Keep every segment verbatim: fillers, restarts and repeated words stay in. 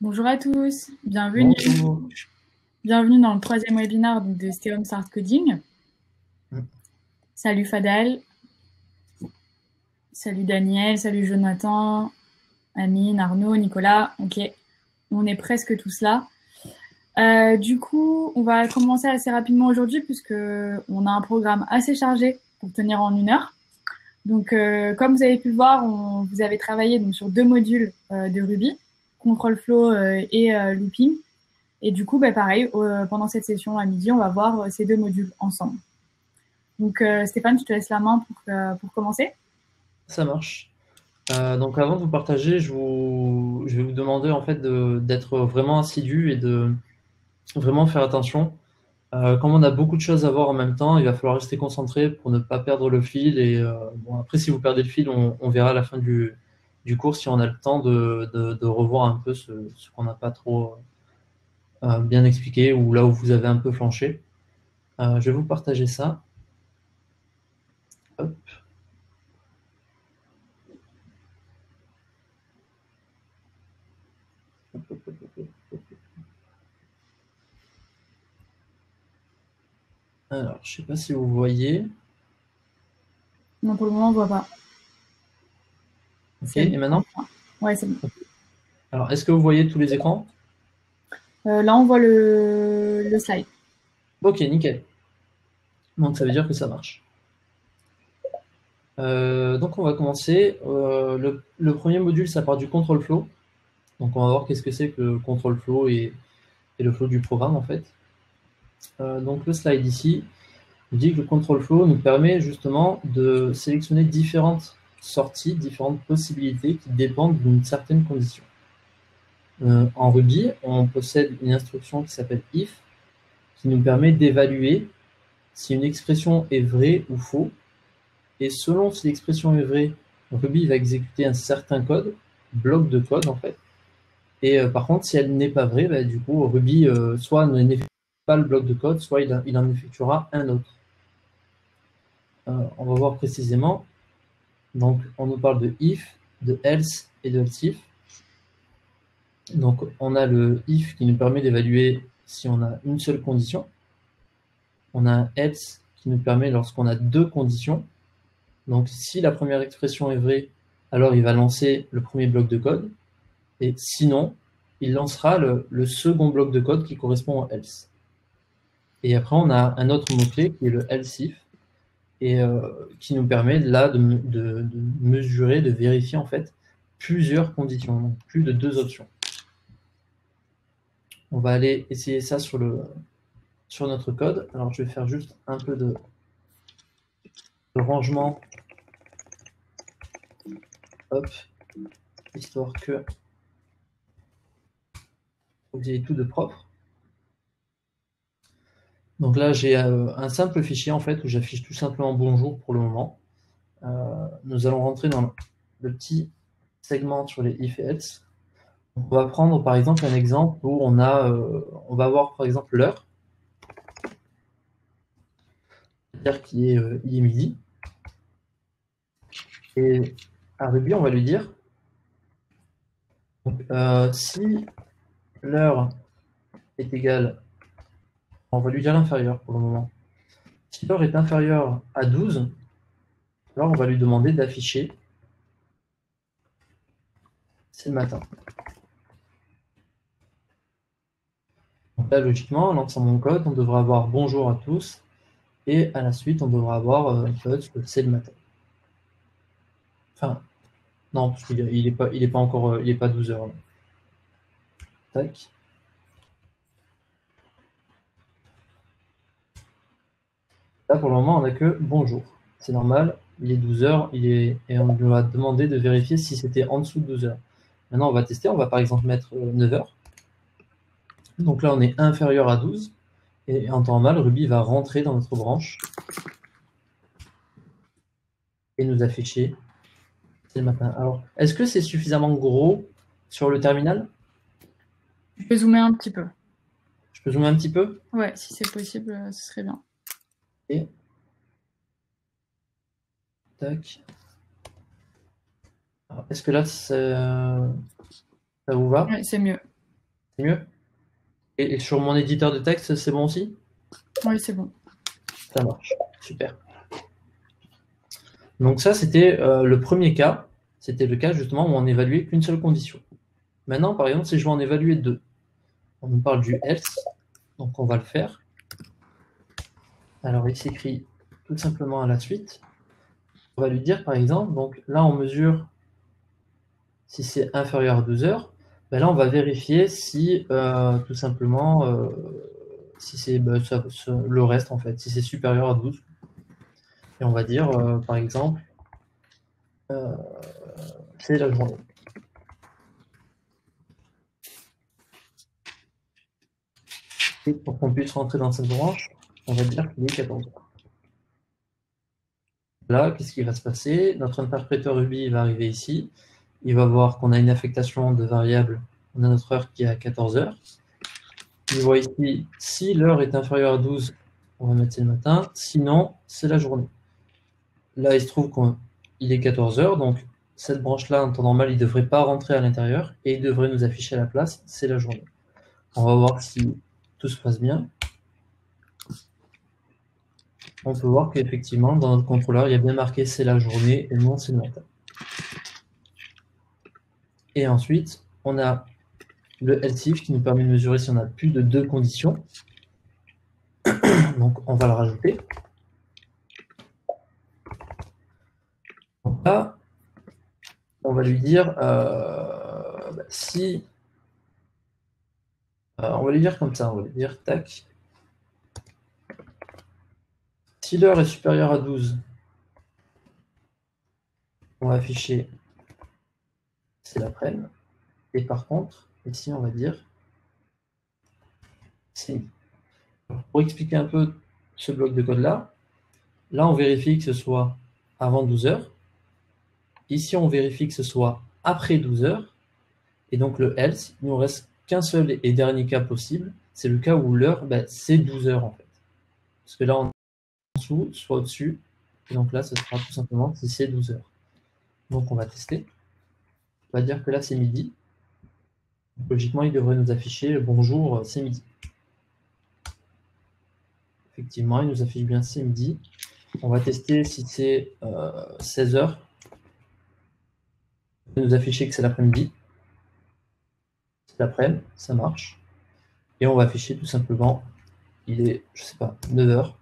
Bonjour à tous, bienvenue. Bonjour. Bienvenue dans le troisième webinaire donc, de Stéom Start Coding. Mm. Salut Fadel, salut Daniel, salut Jonathan, Amine, Arnaud, Nicolas. Ok, on est presque tous là. Euh, du coup, on va commencer assez rapidement aujourd'hui puisque on a un programme assez chargé pour tenir en une heure. Donc, euh, comme vous avez pu le voir, on, vous avez travaillé donc, sur deux modules euh, de Ruby, Control Flow euh, et euh, Looping. Et du coup, bah, pareil, euh, pendant cette session à midi, on va voir euh, ces deux modules ensemble. Donc, euh, Stéphane, je te laisse la main pour, euh, pour commencer. Ça marche. Euh, donc avant de vous partager, je, vous, je vais vous demander en fait de- d'être vraiment assidu et de vraiment faire attention. Euh, comme on a beaucoup de choses à voir en même temps, il va falloir rester concentré pour ne pas perdre le fil. Et euh, bon, après, si vous perdez le fil, on, on verra à la fin du, du cours si on a le temps de, de- de revoir un peu ce, ce qu'on n'a pas trop euh, bien expliqué ou là où vous avez un peu flanché. Euh, je vais vous partager ça. Hop. Alors, je sais pas si vous voyez. Non, pour le moment, on ne voit pas. Ok, C'est et bon. maintenant? Ouais, c'est bon. Alors, est-ce que vous voyez tous les écrans? Euh, là, on voit le, le slide. Ok, nickel. Donc ça veut dire que ça marche. Euh, donc on va commencer. Euh, le, le premier module, ça part du control flow. Donc on va voir qu'est-ce que c'est que le control flow et, et le flow du programme en fait. Euh, donc le slide ici nous dit que le control flow nous permet justement de sélectionner différentes sorties, différentes possibilités qui dépendent d'une certaine condition. Euh, en Ruby, on possède une instruction qui s'appelle if, qui nous permet d'évaluer si une expression est vraie ou faux. Et selon si l'expression est vraie, Ruby va exécuter un certain code, bloc de code en fait. Et euh, par contre, si elle n'est pas vraie, bah, du coup, Ruby euh, soit n'effectue pas le bloc de code, soit il, il en effectuera un autre. Euh, on va voir précisément. Donc, on nous parle de if, de else et de else if. Donc, on a le if qui nous permet d'évaluer si on a une seule condition. On a un else qui nous permet lorsqu'on a deux conditions. Donc, si la première expression est vraie, alors il va lancer le premier bloc de code. Et sinon, il lancera le, le second bloc de code qui correspond au else. Et après, on a un autre mot-clé qui est le else if, et euh, qui nous permet là de, de, de mesurer, de vérifier en fait plusieurs conditions, donc plus de deux options. On va aller essayer ça sur, le, sur notre code. Alors, je vais faire juste un peu de, de rangement, hop, histoire que vous ayez tout de propre. Donc là, j'ai euh, un simple fichier en fait où j'affiche tout simplement bonjour pour le moment. Euh, nous allons rentrer dans le petit segment sur les if et else. On va prendre par exemple un exemple où on a, euh, on va avoir par exemple l'heure, c'est-à-dire qu'il est, euh, il est midi, et à Ruby on va lui dire donc, euh, si l'heure est égale, on va lui dire inférieur pour le moment. Si l'heure est inférieure à douze, alors on va lui demander d'afficher c'est le matin. Donc là logiquement, en lançant mon code, on devra avoir bonjour à tous, et à la suite on devra avoir euh, une code c'est le matin. Enfin, non, parce qu'il il est pas, il est pas encore, euh, il est pas douze heures. Tac. Là, pour le moment, on n'a que bonjour. C'est normal, il est douze heures, il est, et on lui a demandé de vérifier si c'était en dessous de douze heures. Maintenant, on va tester, on va par exemple mettre euh, neuf heures. Donc là, on est inférieur à douze, et en temps normal, Ruby va rentrer dans notre branche et nous afficher c'est le matin. Alors, est-ce que c'est suffisamment gros sur le terminal? Je peux zoomer un petit peu. Je peux zoomer un petit peu? Ouais, si c'est possible, euh, ce serait bien. Et tac. Est-ce que là, ça, ça vous va? Ouais, c'est mieux. C'est mieux? Et, et sur mon éditeur de texte, c'est bon aussi? Oui, c'est bon. Ça marche, super. Donc ça, c'était euh, le premier cas. C'était le cas justement où on n'évaluait qu'une seule condition. Maintenant, par exemple, si je veux en évaluer deux, on nous parle du else, donc on va le faire. Alors il s'écrit tout simplement à la suite. On va lui dire par exemple, donc là on mesure si c'est inférieur à douze heures, ben là on va vérifier si euh, tout simplement euh, si c'est ben, ça, ça, le reste en fait, si c'est supérieur à douze. Et on va dire euh, par exemple euh, c'est la journée. Et pour qu'on puisse rentrer dans cette branche, on va dire qu'il est quatorze heures. Là, qu'est-ce qui va se passer? Notre interpréteur Ruby va arriver ici. Il va voir qu'on a une affectation de variable. On a notre heure qui est à quatorze heures. Il voit ici, si l'heure est inférieure à douze, on va mettre c'est le matin. Sinon, c'est la journée. Là, il se trouve qu'il est quatorze heures. Donc, cette branche-là, en temps normal, il ne devrait pas rentrer à l'intérieur. Et il devrait nous afficher à la place, c'est la journée. On va voir si tout se passe bien. On peut voir qu'effectivement, dans notre contrôleur, il y a bien marqué c'est la journée et non c'est le matin. Et ensuite, on a le else if qui nous permet de mesurer si on a plus de deux conditions. Donc, on va le rajouter. Donc là, on va lui dire euh, bah, si. Euh, on va lui dire comme ça, on va lui dire tac. Si l'heure est supérieure à douze, on va afficher c'est l'après-midi. Et par contre, ici, on va dire c'est midi. Pour expliquer un peu ce bloc de code-là, là, on vérifie que ce soit avant douze heures. Ici, on vérifie que ce soit après douze heures. Et donc, le else, il nous reste qu'un seul et dernier cas possible. C'est le cas où l'heure, bah, c'est douze heures en fait. Parce que là, on est en dessous, soit au-dessus. Et donc là, ce sera tout simplement si c'est douze heures. Donc, on va tester. On va dire que là, c'est midi. Donc, logiquement, il devrait nous afficher bonjour, c'est midi. Effectivement, il nous affiche bien c'est midi. On va tester si c'est euh, seize heures. Il va nous afficher que c'est l'après-midi. C'est l'après-midi, ça marche. Et on va afficher tout simplement, il est, je sais pas, neuf heures.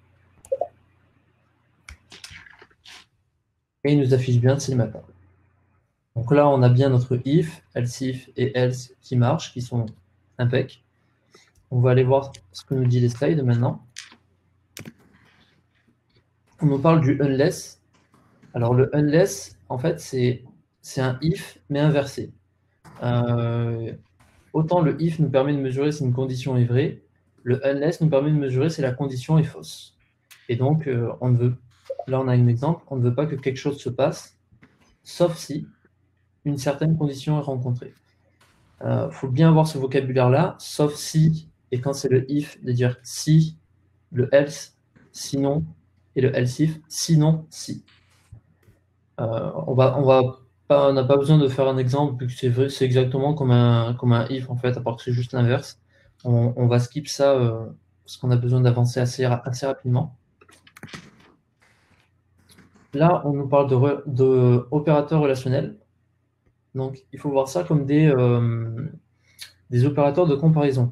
Et il nous affiche bien c'est le matin. Donc là, on a bien notre if, else if et else qui marchent, qui sont impec. On va aller voir ce que nous dit les slides maintenant. On nous parle du unless. Alors le unless, en fait, c'est un if, mais inversé. Euh, autant le if nous permet de mesurer si une condition est vraie, le unless nous permet de mesurer si la condition est fausse. Et donc, euh, on ne veut, là on a un exemple, on ne veut pas que quelque chose se passe, sauf si une certaine condition est rencontrée. Il euh, faut bien avoir ce vocabulaire-là, sauf si, et quand c'est le if, de dire si, le else, sinon, et le else if, sinon, si. Euh, on va, on va pas, on n'a pas besoin de faire un exemple, vu que c'est vrai, c'est exactement comme un, comme un if, en fait, à part que c'est juste l'inverse. On, on va skip ça, euh, parce qu'on a besoin d'avancer assez, assez rapidement. Là, on nous parle de, re, de opérateurs relationnels. Donc, il faut voir ça comme des, euh, des opérateurs de comparaison.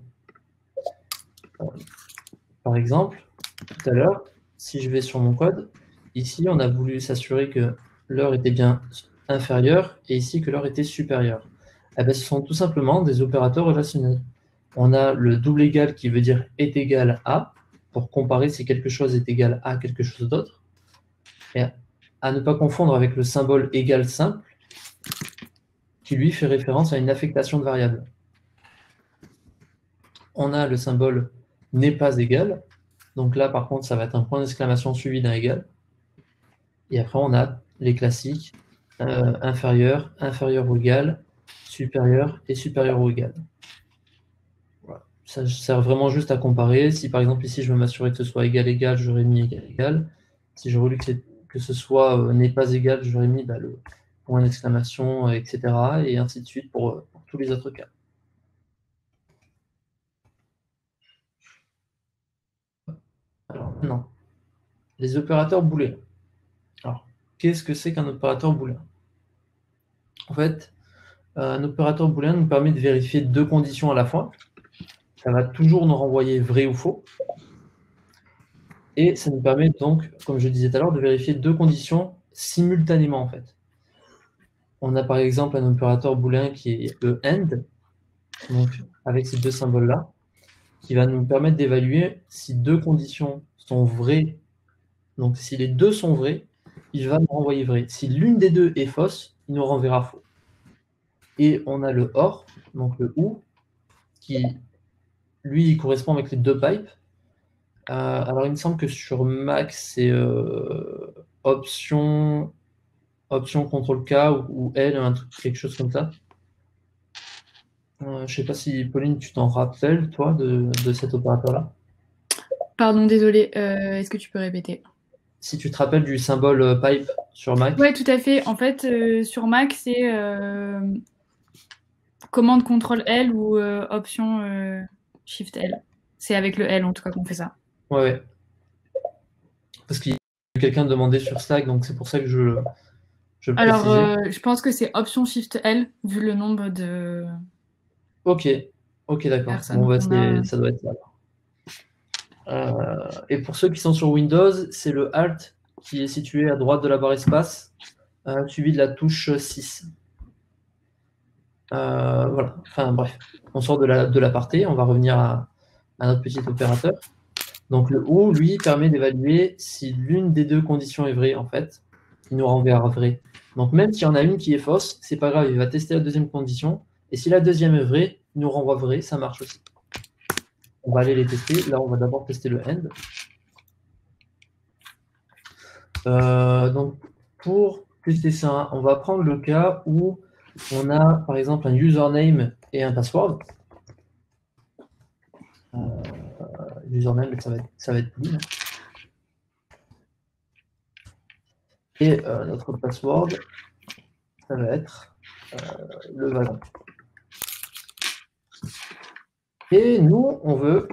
Par exemple, tout à l'heure, si je vais sur mon code, ici, on a voulu s'assurer que l'heure était bien inférieure et ici que l'heure était supérieure. Eh bien, ce sont tout simplement des opérateurs relationnels. On a le double égal qui veut dire est égal à, pour comparer si quelque chose est égal à quelque chose d'autre. Et à ne pas confondre avec le symbole égal simple, qui lui fait référence à une affectation de variable. On a le symbole n'est pas égal. Donc là, par contre, ça va être un point d'exclamation suivi d'un égal. Et après, on a les classiques euh, inférieur, inférieur ou égal, supérieur et supérieur ou égal. Voilà. Ça sert vraiment juste à comparer. Si par exemple ici, je veux m'assurer que ce soit égal, égal, j'aurais mis égal, égal. Si je voulais que, que ce soit euh, n'est pas égal, j'aurais mis bah, le point d'exclamation, et cetera. Et ainsi de suite pour, pour tous les autres cas. Non. Les opérateurs booléens. Alors, qu'est-ce que c'est qu'un opérateur booléen? En fait, un opérateur booléen nous permet de vérifier deux conditions à la fois. Ça va toujours nous renvoyer vrai ou faux. Et ça nous permet donc, comme je disais tout à l'heure, de vérifier deux conditions simultanément, en fait. On a par exemple un opérateur booléen qui est le AND, donc avec ces deux symboles-là, qui va nous permettre d'évaluer si deux conditions sont vraies. Donc si les deux sont vrais, il va nous renvoyer vrai. Si l'une des deux est fausse, il nous renverra faux. Et on a le OR, donc le OU, qui lui il correspond avec les deux pipes. Euh, alors il me semble que sur Mac c'est euh, option option contrôle K ou, ou L, un truc, quelque chose comme ça. Euh, je sais pas si Pauline tu t'en rappelles toi de, de cet opérateur-là. Pardon, désolé, euh, est-ce que tu peux répéter? Si tu te rappelles du symbole euh, pipe sur Mac. Ouais, tout à fait. En fait, euh, sur Mac, c'est euh, commande contrôle L ou euh, option euh, shift L. C'est avec le L en tout cas qu'on fait ça. Ouais, ouais. Parce qu'il y a quelqu'un demandé sur Slack, donc c'est pour ça que je, je le Alors, précisais. euh, je pense que c'est option shift L vu le nombre de Ok, ok, d'accord. Bon, personnes bah, qu'on a. c'est, ça doit être ça. Euh, et pour ceux qui sont sur Windows, c'est le Alt qui est situé à droite de la barre espace, euh, suivi de la touche six. Euh, voilà, enfin bref, on sort de la, de l'aparté, on va revenir à, à notre petit opérateur. Donc le OU, lui, permet d'évaluer si l'une des deux conditions est vraie, en fait. Il nous renverra vrai. Donc même s'il y en a une qui est fausse, c'est pas grave, il va tester la deuxième condition. Et si la deuxième est vraie, il nous renvoie vrai, ça marche aussi. On va aller les tester. Là, on va d'abord tester le end. Euh, donc pour tester ça, on va prendre le cas où on a par exemple un username et un password. Euh, username, ça va être, ça va être Pauline. Et euh, notre password, ça va être euh, le wagon. Et nous, on veut,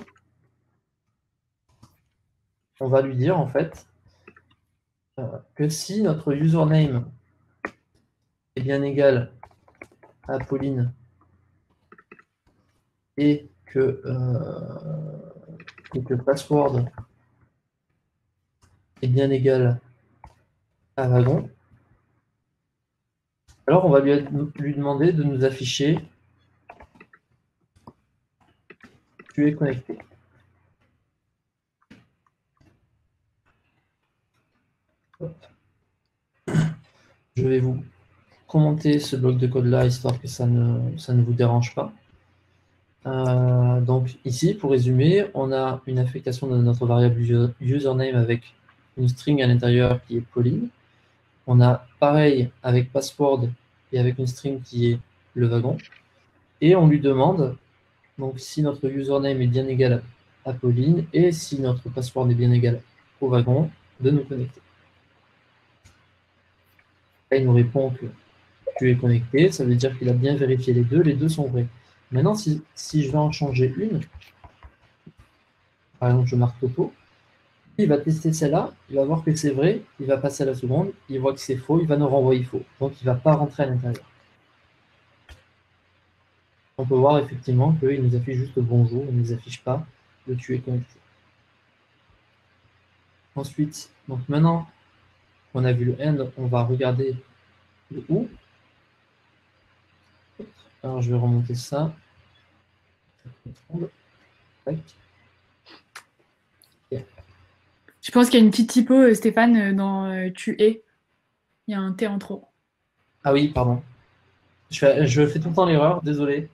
on va lui dire en fait euh, que si notre username est bien égal à Pauline et que, euh, et que password est bien égal à wagon, alors on va lui, lui demander de nous afficher tu es connecté. Hop. Je vais vous commenter ce bloc de code là histoire que ça ne, ça ne vous dérange pas. Euh, donc ici, pour résumer, on a une affectation de notre variable username avec une string à l'intérieur qui est Pauline. On a pareil avec password et avec une string qui est le wagon. Et on lui demande donc si notre username est bien égal à Pauline et si notre password est bien égal au wagon, de nous connecter. Là, il nous répond que tu es connecté, ça veut dire qu'il a bien vérifié les deux, les deux sont vrais. Maintenant, si, si je vais en changer une, par exemple, je marque Toto, il va tester celle-là, il va voir que c'est vrai, il va passer à la seconde, il voit que c'est faux, il va nous renvoyer faux. Donc, il ne va pas rentrer à l'intérieur. On peut voir effectivement qu'il nous affiche juste bonjour, il ne nous affiche pas le tu es connecté. Ensuite, donc maintenant qu'on a vu le end, on va regarder le ou. Alors, je vais remonter ça. Tac. Je pense qu'il y a une petite typo, euh, Stéphane, euh, dans euh, tu es. Il y a un T en trop. Ah oui, pardon. Je fais, je fais tout le temps l'erreur, désolé.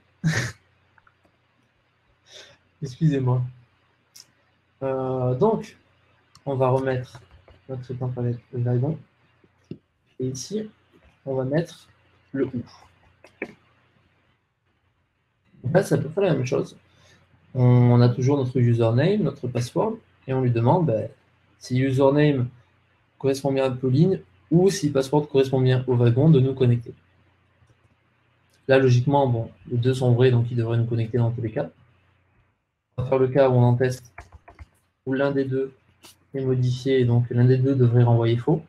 Excusez-moi. Euh, donc, on va remettre notre template le wagon. Et ici, on va mettre le ou. Donc là, c'est à peu près la même chose. On, on a toujours notre username, notre password, et on lui demande ben, si username correspond bien à Pauline ou si password correspond bien au wagon, de nous connecter. Là, logiquement, bon, les deux sont vrais, donc ils devraient nous connecter dans tous les cas. On va faire le cas où on en teste, où l'un des deux est modifié, donc l'un des deux devrait renvoyer faux.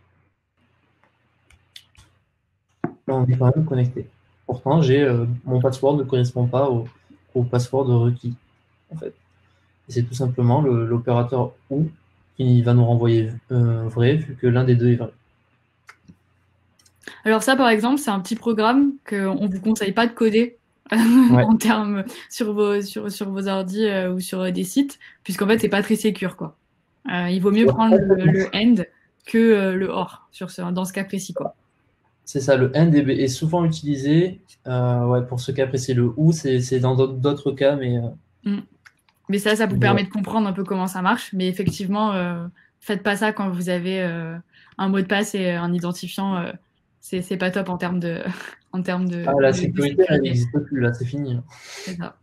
Là, on est quand même connecté. Pourtant, j'ai euh, mon password ne correspond pas au, au password requis, en fait. Et c'est tout simplement l'opérateur OU qui va nous renvoyer euh, vrai, vu que l'un des deux est vrai. Alors ça, par exemple, c'est un petit programme qu'on ne vous conseille pas de coder Ouais. en termes sur vos, sur, sur vos ordi euh, ou sur euh, des sites, puisqu'en fait, c'est pas très sécure, quoi. Euh, il vaut mieux prendre le, le end que euh, le or sur ce, dans ce cas précis, quoi. C'est ça, le end est, est souvent utilisé euh, ouais, pour ce cas précis. Le ou, c'est dans d'autres cas, mais... Euh, mm. Mais ça, ça vous mais permet ouais. de comprendre un peu comment ça marche. Mais effectivement, euh, faites pas ça quand vous avez euh, un mot de passe et un identifiant. Euh, c'est pas top en termes de, en termes de, Ah, la de, de sécurité, elle sécurité. n'existe plus, là, c'est fini. C'est ça.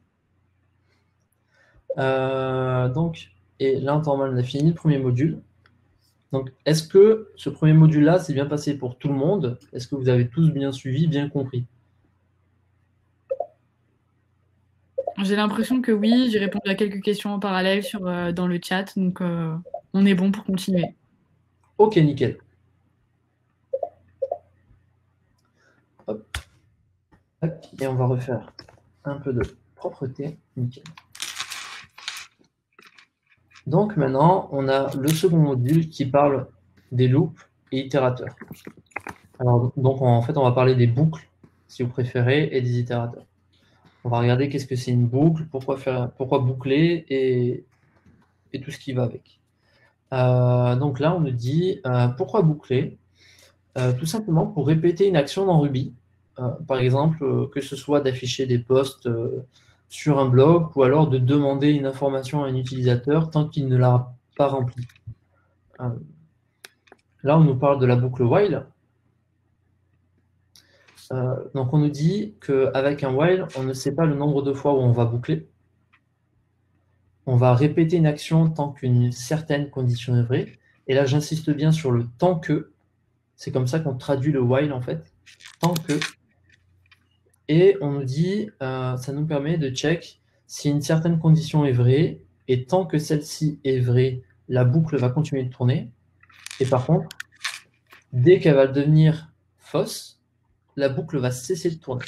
Euh, donc, et là, en temps normal, on a fini le premier module. Donc, est-ce que ce premier module-là s'est bien passé pour tout le monde? Est-ce que vous avez tous bien suivi, bien compris? J'ai l'impression que oui, j'ai répondu à quelques questions en parallèle sur, euh, dans le chat, donc euh, on est bon pour continuer. Ok, nickel. Hop. Et on va refaire un peu de propreté. Nickel. Donc maintenant, on a le second module qui parle des loops et itérateurs. Alors, donc en fait, on va parler des boucles, si vous préférez, et des itérateurs. On va regarder qu'est-ce que c'est une boucle, pourquoi, faire, pourquoi boucler et, et tout ce qui va avec. Euh, donc là, on nous dit euh, pourquoi boucler? Euh, tout simplement pour répéter une action dans Ruby. Euh, par exemple, euh, que ce soit d'afficher des posts euh, sur un blog ou alors de demander une information à un utilisateur tant qu'il ne l'a pas rempli. Euh, là, on nous parle de la boucle while. Euh, donc on nous dit qu'avec un while, on ne sait pas le nombre de fois où on va boucler. On va répéter une action tant qu'une certaine condition est vraie. Et là, j'insiste bien sur le tant que. C'est comme ça qu'on traduit le while en fait. Tant que. Et on nous dit, euh, ça nous permet de check si une certaine condition est vraie. Et tant que celle-ci est vraie, la boucle va continuer de tourner. Et par contre, dès qu'elle va devenir fausse, la boucle va cesser de tourner.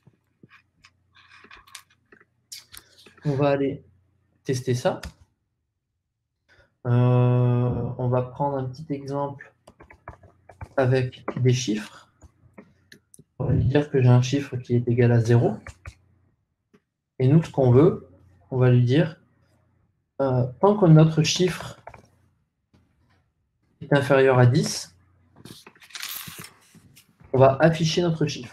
On va aller tester ça. Euh, on va prendre un petit exemple avec des chiffres. On va lui dire que j'ai un chiffre qui est égal à zéro. Et nous, ce qu'on veut, on va lui dire, euh, tant que notre chiffre est inférieur à dix, on va afficher notre chiffre.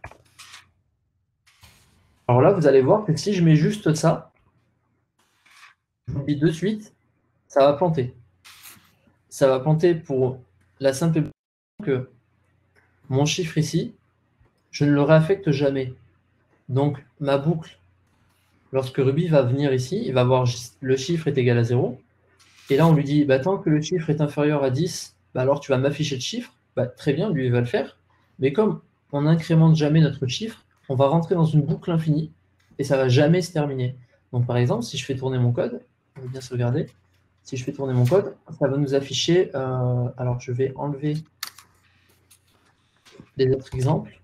Alors là, vous allez voir que si je mets juste ça, je vous dis de suite, ça va planter. Ça va planter pour la simple raison que mon chiffre ici, je ne le réaffecte jamais. Donc, ma boucle, lorsque Ruby va venir ici, il va voir le chiffre est égal à zéro. Et là, on lui dit, bah, tant que le chiffre est inférieur à dix, bah, alors tu vas m'afficher le chiffre. Bah, très bien, lui, il va le faire. Mais comme on n'incrémente jamais notre chiffre, on va rentrer dans une boucle infinie et ça ne va jamais se terminer. Donc, par exemple, si je fais tourner mon code, on va bien sauvegarder. Si je fais tourner mon code, ça va nous afficher. Euh, alors, je vais enlever les autres exemples.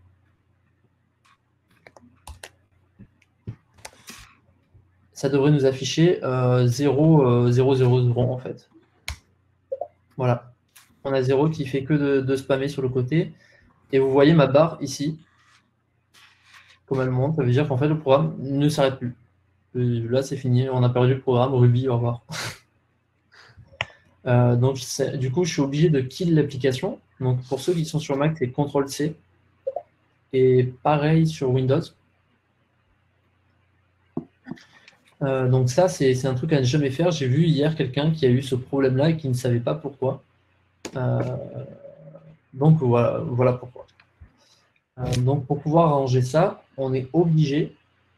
Ça devrait nous afficher euh, zéro, zéro, zéro, zéro en fait. Voilà. On a zéro qui fait que de, de spammer sur le côté. Et vous voyez ma barre ici, comme elle monte, ça veut dire qu'en fait le programme ne s'arrête plus. Euh, là c'est fini, on a perdu le programme, Ruby, au revoir. euh, donc du coup je suis obligé de kill l'application. Donc pour ceux qui sont sur Mac, c'est contrôle C. Et pareil sur Windows. Euh, donc ça c'est un truc à ne jamais faire. J'ai vu hier quelqu'un qui a eu ce problème-là et qui ne savait pas pourquoi. Euh, donc voilà, voilà pourquoi. Euh, donc pour pouvoir arranger ça, on est obligé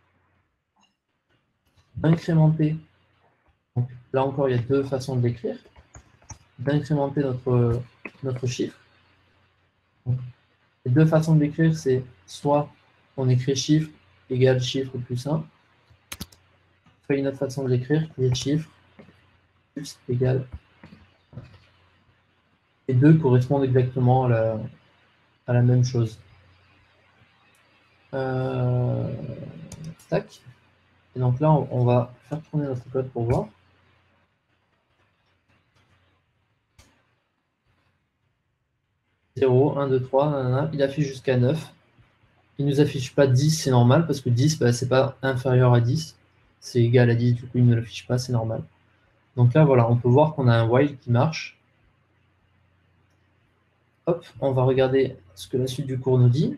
d'incrémenter. Donc là encore, il y a deux façons de l'écrire. D'incrémenter notre, notre chiffre. Donc, les deux façons de l'écrire, c'est soit on écrit chiffre égale chiffre plus un, soit une autre façon de l'écrire qui est chiffre plus égale et deux correspondent exactement à la, à la même chose. Euh, tac. Et donc là, on, on va faire tourner notre code pour voir. zéro, un, deux, trois, nanana. Il affiche jusqu'à neuf. Il ne nous affiche pas dix, c'est normal, parce que dix, bah, c'est pas inférieur à dix. C'est égal à dix, du coup, il ne l'affiche pas, c'est normal. Donc là, voilà, on peut voir qu'on a un while qui marche. Hop, on va regarder ce que la suite du cours nous dit.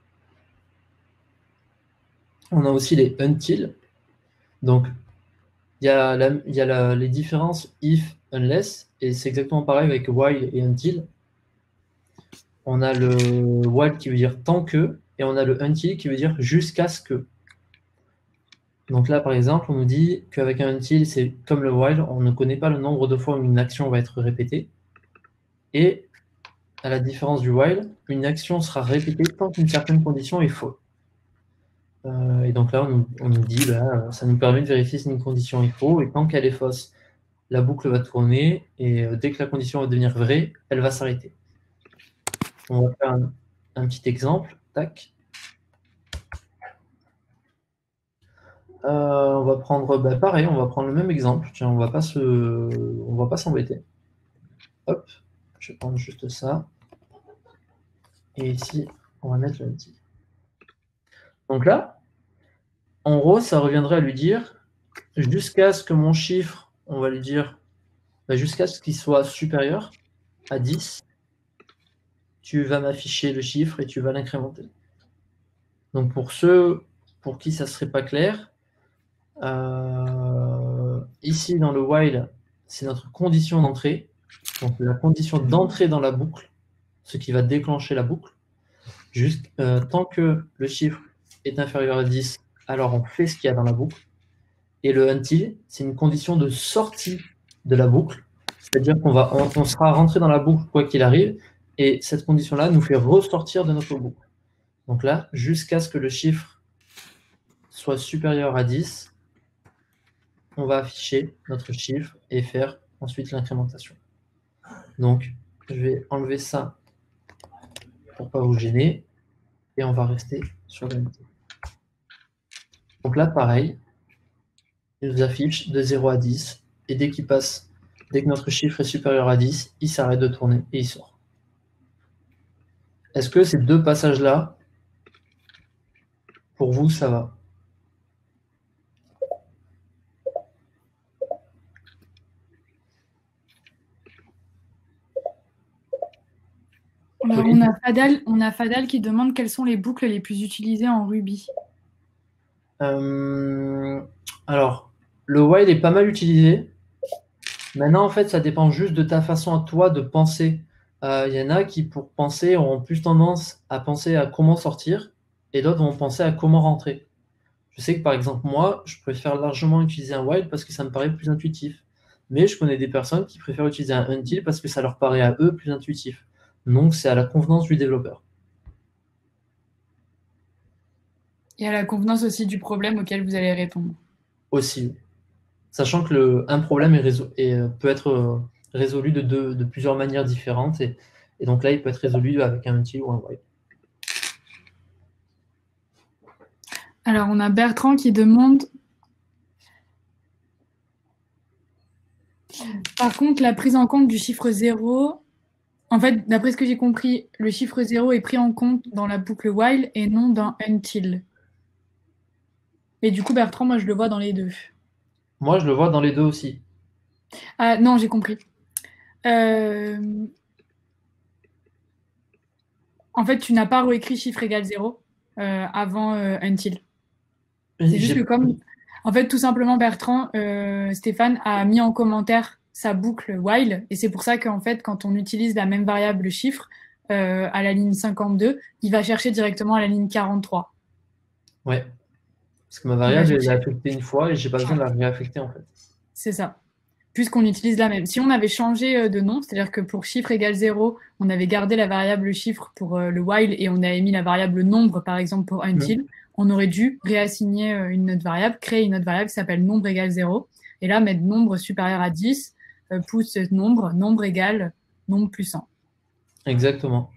On a aussi les until. Donc, il y a, la, il y a la, les différences if, unless, et c'est exactement pareil avec while et until. On a le while qui veut dire tant que, et on a le until qui veut dire jusqu'à ce que. Donc là, par exemple, on nous dit qu'avec un until, c'est comme le while, on ne connaît pas le nombre de fois où une action va être répétée. Et à la différence du while, une action sera répétée tant qu'une certaine condition est fausse. Euh, et donc là, on nous, on nous dit, bah, ça nous permet de vérifier si une condition est fausse, et tant qu'elle est fausse, la boucle va tourner, et euh, dès que la condition va devenir vraie, elle va s'arrêter. On va faire un, un petit exemple. Tac. Euh, on va prendre, bah, pareil, on va prendre le même exemple. Tiens, on va pas se, on va pas s'embêter. Hop, je vais prendre juste ça. Et ici, on va mettre le until. Donc là, en gros, ça reviendrait à lui dire, jusqu'à ce que mon chiffre, on va lui dire, bah, jusqu'à ce qu'il soit supérieur à dix, tu vas m'afficher le chiffre et tu vas l'incrémenter. Donc pour ceux pour qui ça ne serait pas clair, euh, ici dans le while, c'est notre condition d'entrée. Donc la condition d'entrée dans la boucle, ce qui va déclencher la boucle. Juste, euh, tant que le chiffre est inférieur à dix, alors on fait ce qu'il y a dans la boucle. Et le until, c'est une condition de sortie de la boucle. C'est-à-dire qu'on va, on, on sera rentré dans la boucle quoi qu'il arrive, et cette condition-là nous fait ressortir de notre boucle. Donc là, jusqu'à ce que le chiffre soit supérieur à dix, on va afficher notre chiffre et faire ensuite l'incrémentation. Donc, je vais enlever ça pour ne pas vous gêner, et on va rester sur le until. Donc là, pareil, il nous affiche de zéro à dix, et dès qu'il passe, dès que notre chiffre est supérieur à dix, il s'arrête de tourner et il sort. Est-ce que ces deux passages-là, pour vous, ça va? Alors, on a Fadal, on a Fadal qui demande quelles sont les boucles les plus utilisées en Ruby. Euh, alors, le while est pas mal utilisé. Maintenant, en fait, ça dépend juste de ta façon à toi de penser. Il euh, y en a qui, pour penser, auront plus tendance à penser à comment sortir, et d'autres vont penser à comment rentrer. Je sais que, par exemple, moi, je préfère largement utiliser un while parce que ça me paraît plus intuitif. Mais je connais des personnes qui préfèrent utiliser un until parce que ça leur paraît à eux plus intuitif. Donc, c'est à la convenance du développeur. Et à la convenance aussi du problème auquel vous allez répondre. Aussi. Sachant que le, un problème est résolu, et, euh, peut être euh, résolu de, de, de plusieurs manières différentes. Et, et donc là, il peut être résolu avec un until ou un while. Alors, on a Bertrand qui demande... Par contre, la prise en compte du chiffre zéro... En fait, d'après ce que j'ai compris, le chiffre zéro est pris en compte dans la boucle while et non dans until. Et du coup, Bertrand, moi, je le vois dans les deux. Moi, je le vois dans les deux aussi. Ah non, j'ai compris. Euh... En fait, tu n'as pas réécrit chiffre égal zéro euh, avant euh, until. C'est juste que comme... En fait, tout simplement, Bertrand, euh, Stéphane a mis en commentaire sa boucle while, et c'est pour ça qu'en fait, quand on utilise la même variable chiffre euh, à la ligne cinquante-deux, il va chercher directement à la ligne quarante-trois. Ouais. Parce que ma variable, elle est affectée une fois et j'ai pas besoin de la réaffecter en fait. C'est ça. Puisqu'on utilise la même. Si on avait changé de nom, c'est-à-dire que pour chiffre égale zéro, on avait gardé la variable chiffre pour euh, le while et on avait mis la variable nombre, par exemple, pour until, mmh. on aurait dû réassigner euh, une autre variable, créer une autre variable qui s'appelle nombre égale zéro. Et là, mettre nombre supérieur à dix, euh, pouce nombre, nombre égale nombre plus un. Exactement.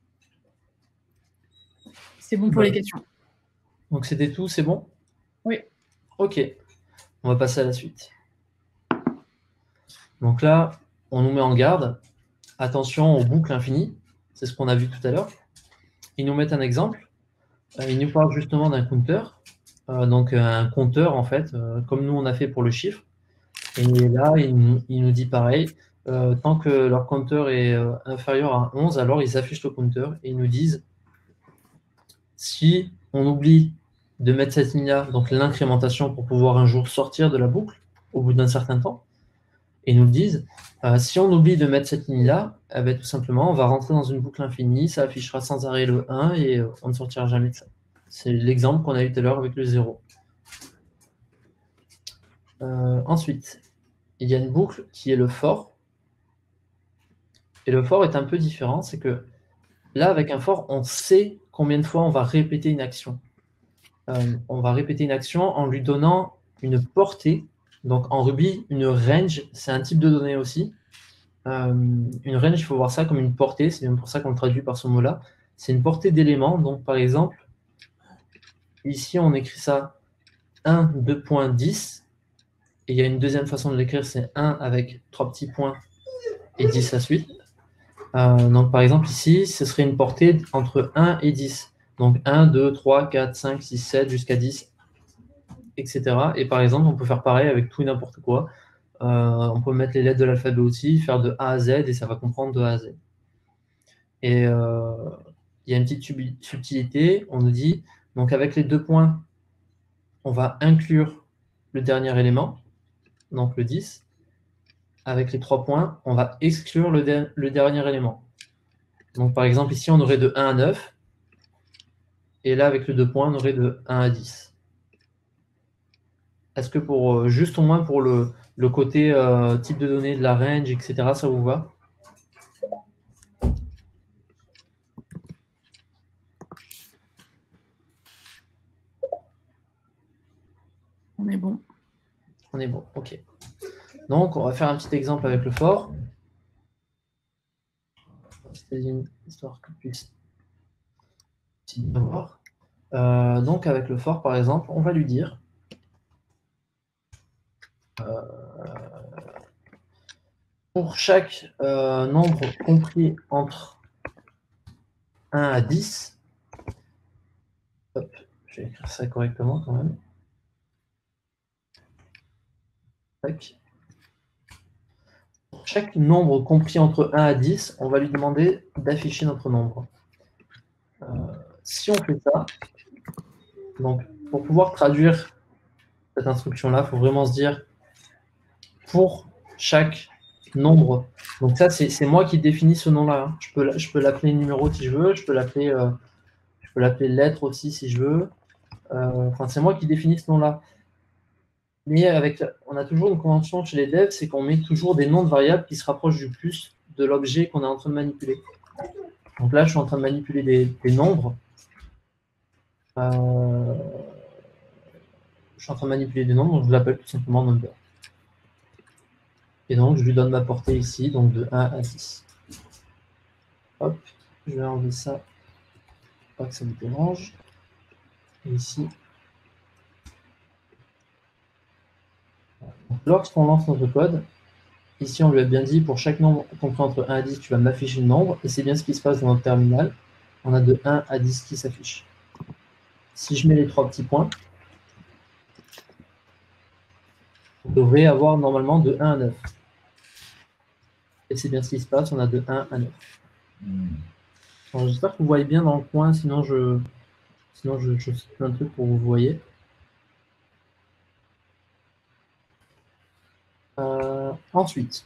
C'est bon pour Voilà. les questions. Donc c'était tout, c'est bon? Oui. Ok, on va passer à la suite. Donc là, on nous met en garde. Attention aux boucles infinies. C'est ce qu'on a vu tout à l'heure. Ils nous mettent un exemple. Euh, ils nous parlent justement d'un counter. Euh, donc un compteur, en fait, euh, comme nous on a fait pour le chiffre. Et là, il nous, il nous dit pareil. Euh, tant que leur compteur est euh, inférieur à onze, alors ils affichent le compteur et ils nous disent si on oublie de mettre cette ligne-là, donc l'incrémentation, pour pouvoir un jour sortir de la boucle au bout d'un certain temps, et ils nous disent euh, si on oublie de mettre cette ligne-là, eh ben, tout simplement, on va rentrer dans une boucle infinie, ça affichera sans arrêt le un et euh, on ne sortira jamais de ça. C'est l'exemple qu'on a eu tout à l'heure avec le zéro. Euh, ensuite, il y a une boucle qui est le for. Et le for est un peu différent, c'est que là, avec un for, on sait combien de fois on va répéter une action. Euh, on va répéter une action en lui donnant une portée. Donc en Ruby, une range, c'est un type de donnée aussi. Euh, une range, il faut voir ça comme une portée, c'est même pour ça qu'on le traduit par ce mot-là. C'est une portée d'éléments. Donc par exemple, ici on écrit ça un, deux point dix. Et il y a une deuxième façon de l'écrire, c'est un avec trois petits points et dix à suite. Euh, donc par exemple ici, ce serait une portée entre un et dix. Donc un, deux, trois, quatre, cinq, six, sept jusqu'à dix, et cetera. Et par exemple, on peut faire pareil avec tout et n'importe quoi. Euh, on peut mettre les lettres de l'alphabet aussi, faire de A à Z et ça va comprendre de A à Z. Et euh, il y a une petite subtilité, on nous dit, donc avec les deux points, on va inclure le dernier élément, donc le dix. Avec les trois points, on va exclure le, de le dernier élément. Donc par exemple, ici, on aurait de un à neuf. Et là, avec le deux points, on aurait de un à dix. Est-ce que pour euh, juste au moins pour le, le côté euh, type de données, de la range, et cetera, ça vous va? On est bon. On est bon, ok. Donc, on va faire un petit exemple avec le for. C'est une histoire que puisse voir. Euh, donc, avec le for, par exemple, on va lui dire euh, pour chaque euh, nombre compris entre un à dix, hop, je vais écrire ça correctement quand même. Tac. Pour chaque nombre compris entre un à dix, on va lui demander d'afficher notre nombre. Euh, si on fait ça, donc pour pouvoir traduire cette instruction-là, il faut vraiment se dire pour chaque nombre. Donc ça, c'est moi qui définis ce nom-là. Hein. Je peux, je peux l'appeler numéro si je veux, je peux l'appeler euh, je peux l'appeler lettre aussi si je veux. Euh, enfin, c'est moi qui définis ce nom-là. Mais avec, on a toujours une convention chez les devs, c'est qu'on met toujours des noms de variables qui se rapprochent du plus de l'objet qu'on est en train de manipuler. Donc là, je suis en train de manipuler des, des nombres. Euh, je suis en train de manipuler des nombres, donc je l'appelle tout simplement number. Et donc, je lui donne ma portée ici, donc de un à dix. Hop, je vais enlever ça, pour pas que ça me dérange. Et ici, lorsqu'on lance notre code, ici on lui a bien dit pour chaque nombre compris entre un à dix, tu vas m'afficher le nombre, et c'est bien ce qui se passe dans notre terminal. On a de un à dix qui s'affiche. Si je mets les trois petits points, on devrait avoir normalement de un à neuf. Et c'est bien ce qui se passe, on a de un à neuf. J'espère que vous voyez bien dans le coin, sinon je sinon je, je fais plein de trucs pour que vous voyez. Euh, ensuite,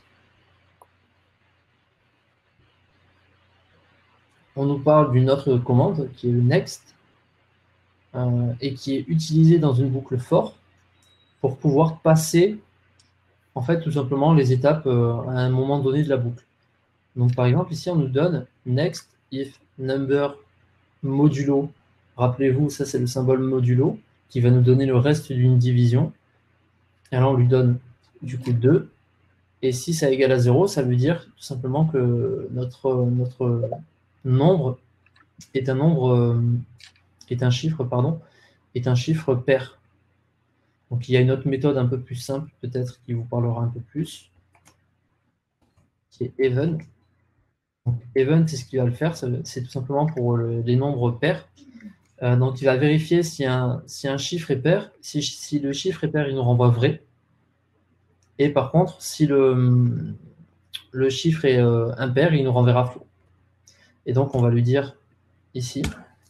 on nous parle d'une autre commande qui est le next euh, et qui est utilisée dans une boucle for pour pouvoir passer en fait tout simplement les étapes euh, à un moment donné de la boucle. Donc par exemple ici on nous donne next if number modulo. Rappelez-vous, ça c'est le symbole modulo qui va nous donner le reste d'une division. Et là on lui donne du coup deux. Et si ça égale à zéro, ça veut dire tout simplement que notre, notre nombre est un nombre, euh, est un chiffre, pardon, est un chiffre pair. Donc il y a une autre méthode un peu plus simple, peut-être, qui vous parlera un peu plus, qui est even. Donc, even, c'est ce qu'il va le faire, c'est tout simplement pour le, les nombres pairs. Euh, donc il va vérifier si un, si un chiffre est pair. Si, si le chiffre est pair, il nous renvoie vrai. Et par contre, si le, le chiffre est euh, impair, il nous renverra faux. Et donc on va lui dire ici,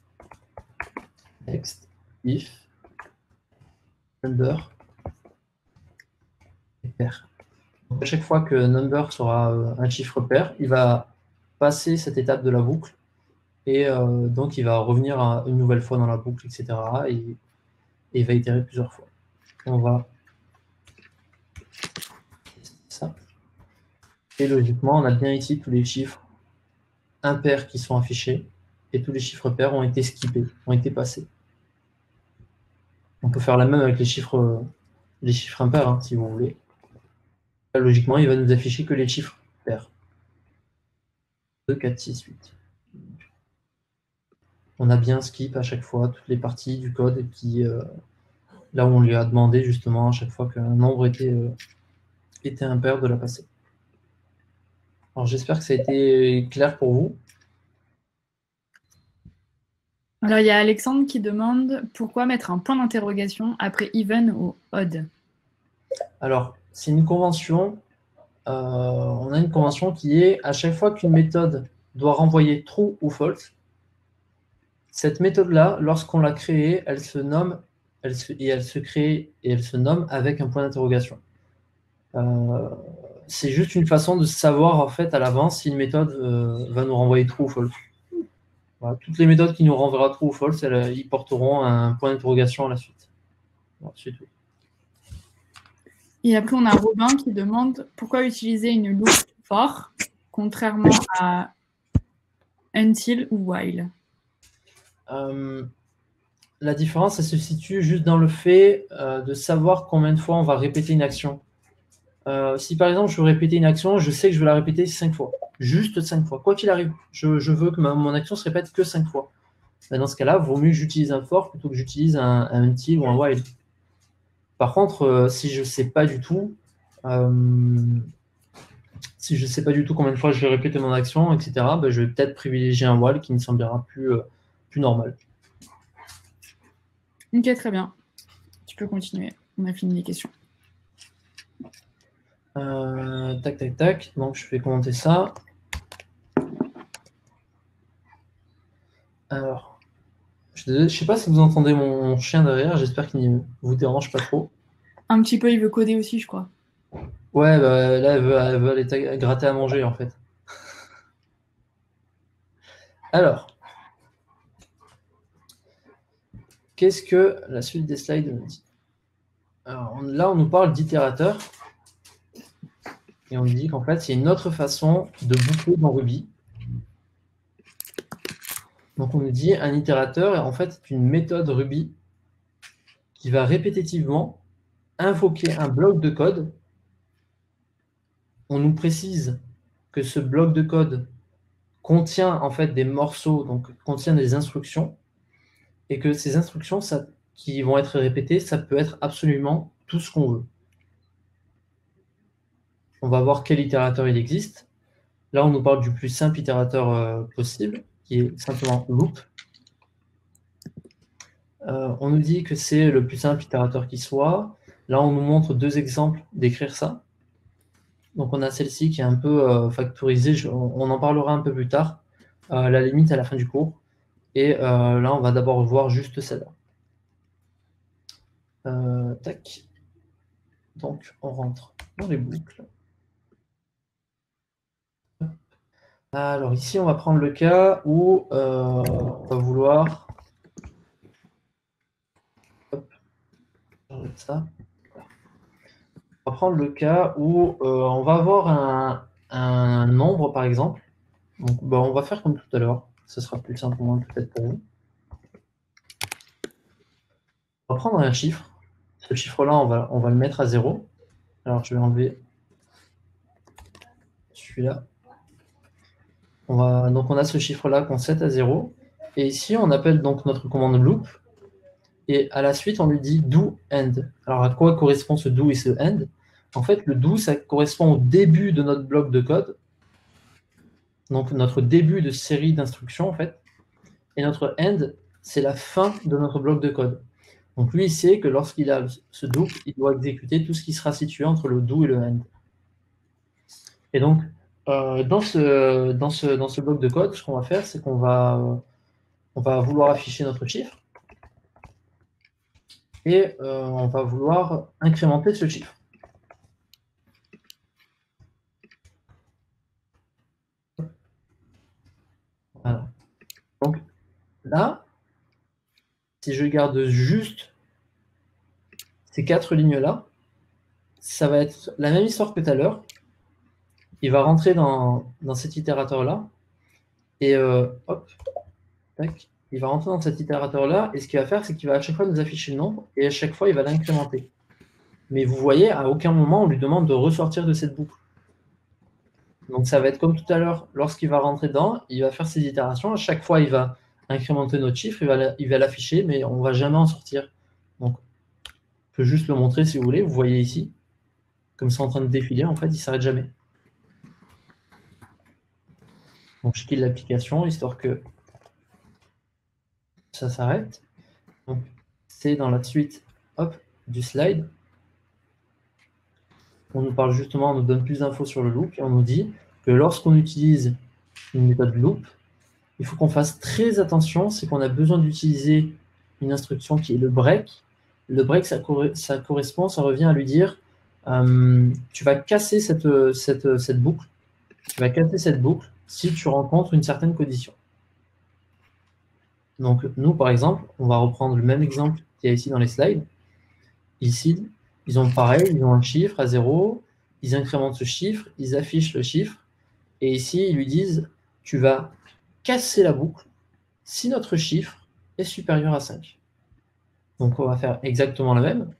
next, if, number, est pair. Donc à chaque fois que number sera euh, un chiffre pair, il va passer cette étape de la boucle. Et euh, donc il va revenir à, une nouvelle fois dans la boucle, et cetera. Et, et il va itérer plusieurs fois. On va ça. Et logiquement, on a bien ici tous les chiffres impairs qui sont affichés et tous les chiffres pairs ont été skippés, ont été passés. On peut faire la même avec les chiffres, les chiffres impairs, hein, si vous voulez. Là, logiquement, il va nous afficher que les chiffres pairs. deux, quatre, six, huit. On a bien skip à chaque fois toutes les parties du code qui, euh, là où on lui a demandé justement à chaque fois qu'un nombre était, euh, était impair de la passer. Alors j'espère que ça a été clair pour vous. Alors il y a Alexandre qui demande pourquoi mettre un point d'interrogation après even ou odd. Alors c'est une convention, euh, on a une convention qui est à chaque fois qu'une méthode doit renvoyer true ou false, cette méthode-là, lorsqu'on l'a créée, elle se nomme elle se, et elle se crée et elle se nomme avec un point d'interrogation. Euh, c'est juste une façon de savoir en fait à l'avance si une méthode euh, va nous renvoyer true ou false. Voilà, toutes les méthodes qui nous renverra true ou false, elles, ils porteront un point d'interrogation à la suite. Voilà, c'est tout. Et après, on a Robin qui demande pourquoi utiliser une loop for contrairement à until ou while. Euh, la différence, elle se situe juste dans le fait euh, de savoir combien de fois on va répéter une action. Euh, si par exemple je veux répéter une action, je sais que je vais la répéter cinq fois. Juste cinq fois. Quoi qu'il arrive, je, je veux que ma, mon action se répète que cinq fois. Mais dans ce cas-là, il vaut mieux que j'utilise un for plutôt que j'utilise un, un until ou un while. Par contre, euh, si je ne sais pas du tout, euh, si je ne sais pas du tout combien de fois je vais répéter mon action, et cetera, ben, je vais peut-être privilégier un while qui me semblera plus, euh, plus normal. Ok, très bien. Tu peux continuer. On a fini les questions. Euh, tac, tac, tac. Donc, je vais commenter ça. Alors, je ne sais pas si vous entendez mon chien derrière. J'espère qu'il ne vous dérange pas trop. Un petit peu, il veut coder aussi, je crois. Ouais, bah, là, elle veut, elle veut aller gratter à manger, en fait. Alors, qu'est-ce que la suite des slides nous dit? Alors, on, là, on nous parle d'itérateur. Et on nous dit qu'en fait, c'est une autre façon de boucler dans Ruby. Donc, on nous dit un itérateur, en fait, est une méthode Ruby qui va répétitivement invoquer un bloc de code. On nous précise que ce bloc de code contient en fait des morceaux, donc contient des instructions, et que ces instructions ça, qui vont être répétées, ça peut être absolument tout ce qu'on veut. On va voir quel itérateur il existe. Là, on nous parle du plus simple itérateur euh, possible, qui est simplement loop. Euh, on nous dit que c'est le plus simple itérateur qui soit. Là, on nous montre deux exemples d'écrire ça. Donc, on a celle-ci qui est un peu euh, factorisée. Je, on en parlera un peu plus tard, euh, à la limite à la fin du cours. Et euh, là, on va d'abord voir juste celle-là. Euh, tac. Donc, on rentre dans les boucles. Alors, ici, on va prendre le cas où euh, on va vouloir... Hop, ça. On va prendre le cas où euh, on va avoir un, un nombre, par exemple. Donc, bah, on va faire comme tout à l'heure. Ce sera plus simplement peut-être pour vous. On va prendre un chiffre. Ce chiffre-là, on va, on va le mettre à zéro. Alors, je vais enlever celui-là. On va, donc on a ce chiffre-là qu'on set à zéro. Et ici, on appelle donc notre commande loop. Et à la suite, on lui dit do end. Alors à quoi correspond ce do et ce end? En fait, le do, ça correspond au début de notre bloc de code. Donc notre début de série d'instructions, en fait. Et notre end, c'est la fin de notre bloc de code. Donc lui, il sait que lorsqu'il a ce do, il doit exécuter tout ce qui sera situé entre le do et le end. Et donc, euh, dans, ce, dans, ce, dans ce bloc de code, ce qu'on va faire, c'est qu'on va, euh, on va vouloir afficher notre chiffre. Et euh, on va vouloir incrémenter ce chiffre. Voilà. Donc là, si je garde juste ces quatre lignes-là, ça va être la même histoire que tout à l'heure. Il va rentrer dans, dans cet itérateur-là. Et euh, hop, tac, il va rentrer dans cet itérateur-là. Et ce qu'il va faire, c'est qu'il va à chaque fois nous afficher le nombre. Et à chaque fois, il va l'incrémenter. Mais vous voyez, à aucun moment, on lui demande de ressortir de cette boucle. Donc ça va être comme tout à l'heure, lorsqu'il va rentrer dedans, il va faire ses itérations. À chaque fois, il va incrémenter notre chiffre, il va l'afficher, mais on ne va jamais en sortir. Donc, je peux juste le montrer si vous voulez. Vous voyez ici, comme c'est en train de défiler, en fait, il ne s'arrête jamais. Donc, je quitte l'application, histoire que ça s'arrête. Donc, c'est dans la suite hop, du slide. On nous parle justement, on nous donne plus d'infos sur le loop, et on nous dit que lorsqu'on utilise une méthode loop, il faut qu'on fasse très attention, c'est qu'on a besoin d'utiliser une instruction qui est le break. Le break, ça, ça correspond, ça revient à lui dire, euh, tu vas casser cette, cette, cette boucle, tu vas casser cette boucle si tu rencontres une certaine condition. Donc nous, par exemple, on va reprendre le même exemple qu'il y a ici dans les slides. Ici, ils ont pareil, ils ont un chiffre à zéro, ils incrémentent ce chiffre, ils affichent le chiffre, et ici, ils lui disent, tu vas casser la boucle si notre chiffre est supérieur à cinq. Donc, on va faire exactement la même.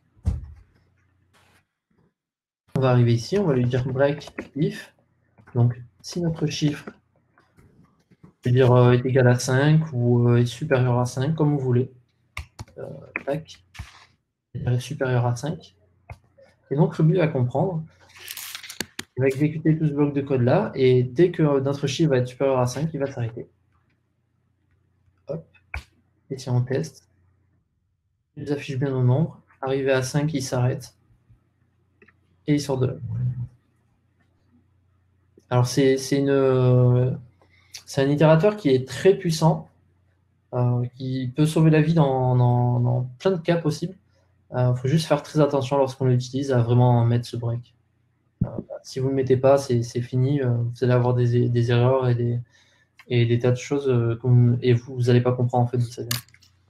On va arriver ici, on va lui dire break if. Donc, si notre chiffre je veux dire, euh, est égal à cinq ou euh, est supérieur à cinq, comme vous voulez. Euh, tac. Est supérieur à cinq. Et donc, Ruby va comprendre. Il va exécuter tout ce bloc de code-là, et dès que notre chiffre va être supérieur à cinq, il va s'arrêter. Hop. Et si on teste, il affiche bien nos nombres. Arrivé à cinq, il s'arrête. Et il sort de là. Alors, c'est une... C'est un itérateur qui est très puissant, euh, qui peut sauver la vie dans, dans, dans plein de cas possibles. Il euh, faut juste faire très attention lorsqu'on l'utilise à vraiment mettre ce break. Euh, si vous ne le mettez pas, c'est fini. Euh, vous allez avoir des, des erreurs et des, et des tas de choses euh, comme, et vous n'allez pas comprendre en fait d'où ça vient.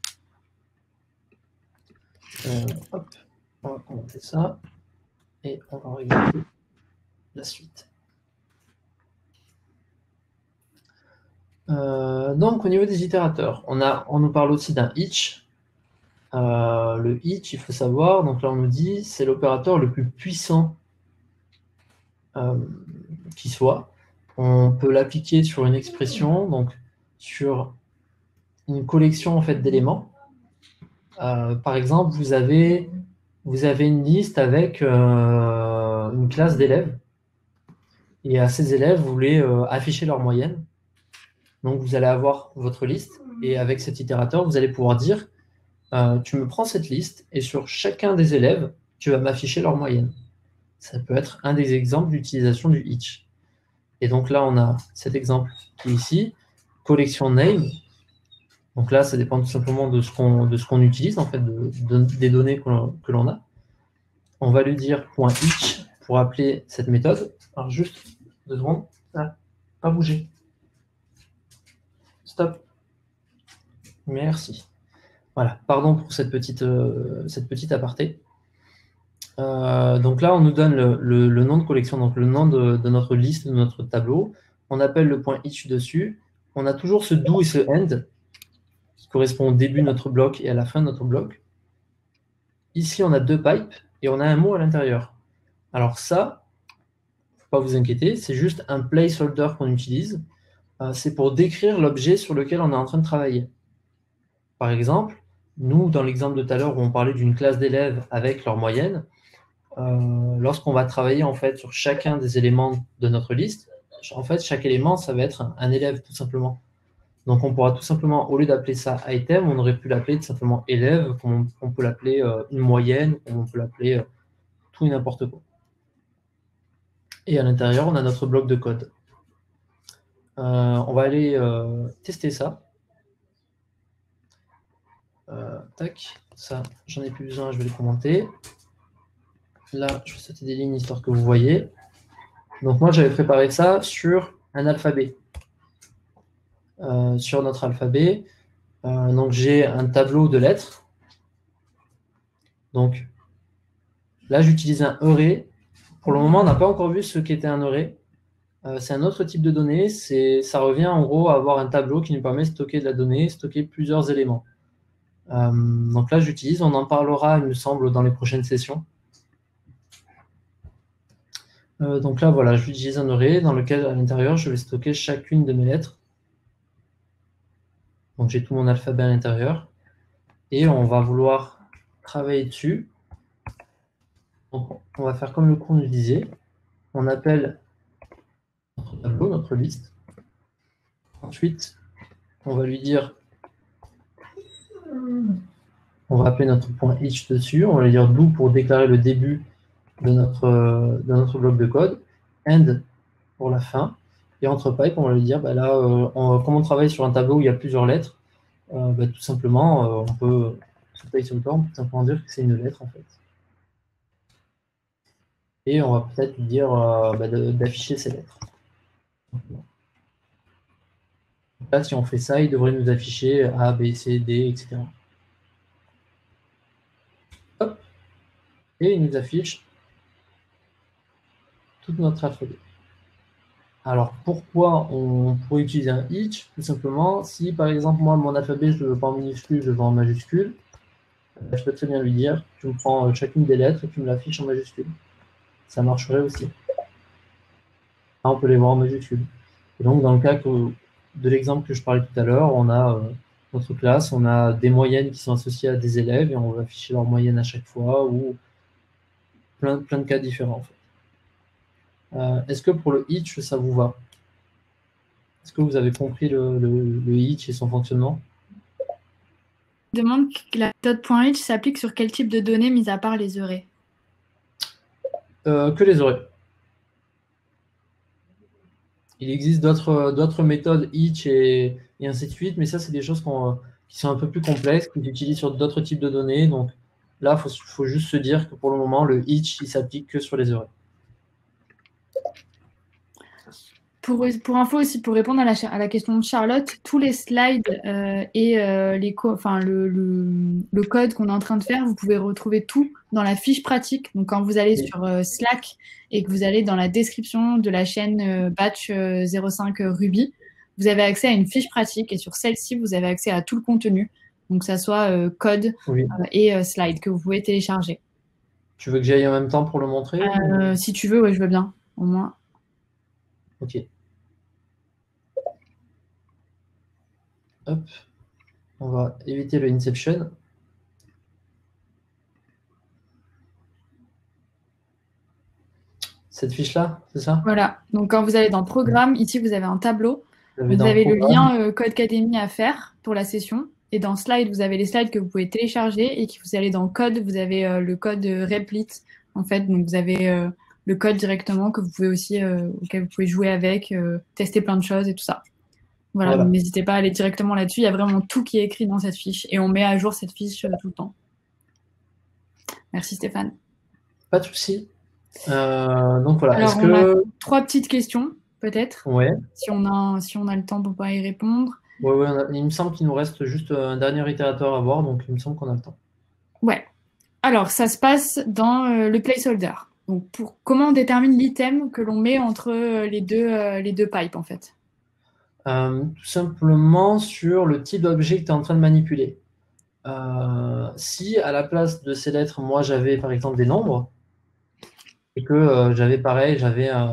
Euh, hop, on va commenter ça et on va regarder la suite. Euh, donc, au niveau des itérateurs, on, a, on nous parle aussi d'un each. Euh, le each, il faut savoir, donc là on nous dit, c'est l'opérateur le plus puissant euh, qui soit. On peut l'appliquer sur une expression, donc sur une collection en fait, d'éléments. Euh, par exemple, vous avez, vous avez une liste avec euh, une classe d'élèves. Et à ces élèves, vous voulez euh, afficher leur moyenne. Donc, vous allez avoir votre liste. Et avec cet itérateur, vous allez pouvoir dire, euh, tu me prends cette liste et sur chacun des élèves, tu vas m'afficher leur moyenne. Ça peut être un des exemples d'utilisation du each. Et donc là, on a cet exemple qui est ici, collection name. Donc là, ça dépend tout simplement de ce qu'on de ce qu'on utilise, en fait, de, de, des données que l'on a. On va lui dire .each pour appeler cette méthode. Alors juste deux secondes. Ah, pas bouger. Stop. Merci. Voilà, pardon pour cette petite, euh, cette petite aparté. Euh, donc là, on nous donne le, le, le nom de collection, donc le nom de, de notre liste, de notre tableau. On appelle le point each dessus. On a toujours ce do et ce end qui correspond au début de notre bloc et à la fin de notre bloc. Ici, on a deux pipes et on a un mot à l'intérieur. Alors ça, pas vous inquiéter, c'est juste un placeholder qu'on utilise. Euh, c'est pour décrire l'objet sur lequel on est en train de travailler. Par exemple, nous, dans l'exemple de tout à l'heure où on parlait d'une classe d'élèves avec leur moyenne, euh, lorsqu'on va travailler en fait sur chacun des éléments de notre liste, en fait, chaque élément, ça va être un, un élève tout simplement. Donc, on pourra tout simplement, au lieu d'appeler ça item, on aurait pu l'appeler tout simplement élève, comme on, on peut l'appeler euh, une moyenne, comme on peut l'appeler euh, tout et n'importe quoi. Et à l'intérieur, on a notre bloc de code. Euh, on va aller euh, tester ça. Euh, tac, ça, j'en ai plus besoin, je vais les commenter. Là, je vais sauter des lignes histoire que vous voyez. Donc moi, j'avais préparé ça sur un alphabet. Euh, sur notre alphabet, euh, donc j'ai un tableau de lettres. Donc là, j'utilise un array. Pour le moment, on n'a pas encore vu ce qu'était un array. Euh, c'est un autre type de données. Ça revient en gros à avoir un tableau qui nous permet de stocker de la donnée, stocker plusieurs éléments. Euh, donc là, j'utilise, on en parlera, il me semble, dans les prochaines sessions. Euh, donc là, voilà, j'utilise un array dans lequel, à l'intérieur, je vais stocker chacune de mes lettres. Donc j'ai tout mon alphabet à l'intérieur. Et on va vouloir travailler dessus. Donc, on va faire comme le cours nous disait. On appelle notre tableau, notre liste. Ensuite, on va lui dire, on va appeler notre point each dessus. On va lui dire do pour déclarer le début de notre, de notre bloc de code. End pour la fin. Et entre pipe, on va lui dire, bah là, euh, on, comme on travaille sur un tableau où il y a plusieurs lettres, euh, bah, tout simplement, euh, on peut, sur placeholder, on peut tout simplement dire que c'est une lettre en fait. Et on va peut-être lui dire euh, bah, d'afficher ces lettres. Là, si on fait ça, il devrait nous afficher A, B, C, D, et cetera. Hop. Et il nous affiche toute notre alphabet. Alors, pourquoi on pourrait utiliser un each? Tout simplement, si par exemple, moi, mon alphabet, je ne le veux pas en minuscule, je le veux en majuscule, je peux très bien lui dire, tu me prends chacune des lettres et tu me l'affiches en majuscule. Ça marcherait aussi. Là, on peut les voir en majuscule. Et donc, dans le cas que, de l'exemple que je parlais tout à l'heure, on a euh, notre classe, on a des moyennes qui sont associées à des élèves et on va afficher leur moyenne à chaque fois ou plein, plein de cas différents. En fait. Euh, Est-ce que pour le each, ça vous va? Est-ce que vous avez compris le, le, le each et son fonctionnement? Je demande que la méthode.each s'applique sur quel type de données, mis à part les arrays? euh, Que les arrays. Il existe d'autres méthodes, each et, et ainsi de suite, mais ça, c'est des choses qu'on, qui sont un peu plus complexes, qu'on utilise sur d'autres types de données. Donc là, il faut, faut juste se dire que pour le moment, le each, il s'applique que sur les arrays. Pour, pour info aussi, pour répondre à la, à la question de Charlotte, tous les slides euh, et euh, les co enfin, le, le, le code qu'on est en train de faire, vous pouvez retrouver tout dans la fiche pratique. Donc, quand vous allez sur euh, Slack et que vous allez dans la description de la chaîne euh, Batch euh, zéro cinq euh, Ruby, vous avez accès à une fiche pratique et sur celle-ci, vous avez accès à tout le contenu. Donc, ça soit euh, code oui. euh, et euh, slide que vous pouvez télécharger. Tu veux que j'aille en même temps pour le montrer? euh, Si tu veux, oui, je veux bien, au moins. Ok. Hop. On va éviter le Inception. Cette fiche-là, c'est ça? Voilà. Donc, quand vous allez dans Programme, ici, vous avez un tableau. Vous avez, vous avez le lien euh, Code Codecademy à faire pour la session. Et dans Slide, vous avez les slides que vous pouvez télécharger. Et que vous allez dans Code, vous avez euh, le code Replit. En fait, donc vous avez euh, le code directement que vous pouvez aussi, euh, auquel vous pouvez jouer avec, euh, tester plein de choses et tout ça. Voilà, voilà. N'hésitez pas à aller directement là-dessus. Il y a vraiment tout qui est écrit dans cette fiche. Et on met à jour cette fiche euh, tout le temps. Merci Stéphane. Pas de souci. Euh, donc voilà. Alors, on que... a trois petites questions, peut-être. Ouais. Si on a, si on a le temps pour pas y répondre. Ouais, ouais, a... il me semble qu'il nous reste juste un dernier itérateur à voir, donc il me semble qu'on a le temps. Ouais. Alors, ça se passe dans euh, le placeholder. Donc, pour, comment on détermine l'item que l'on met entre euh, les, deux, euh, les deux pipes, en fait? euh, Tout simplement sur le type d'objet que tu es en train de manipuler. Euh, si à la place de ces lettres, moi j'avais par exemple des nombres, et que euh, j'avais pareil, j'avais un,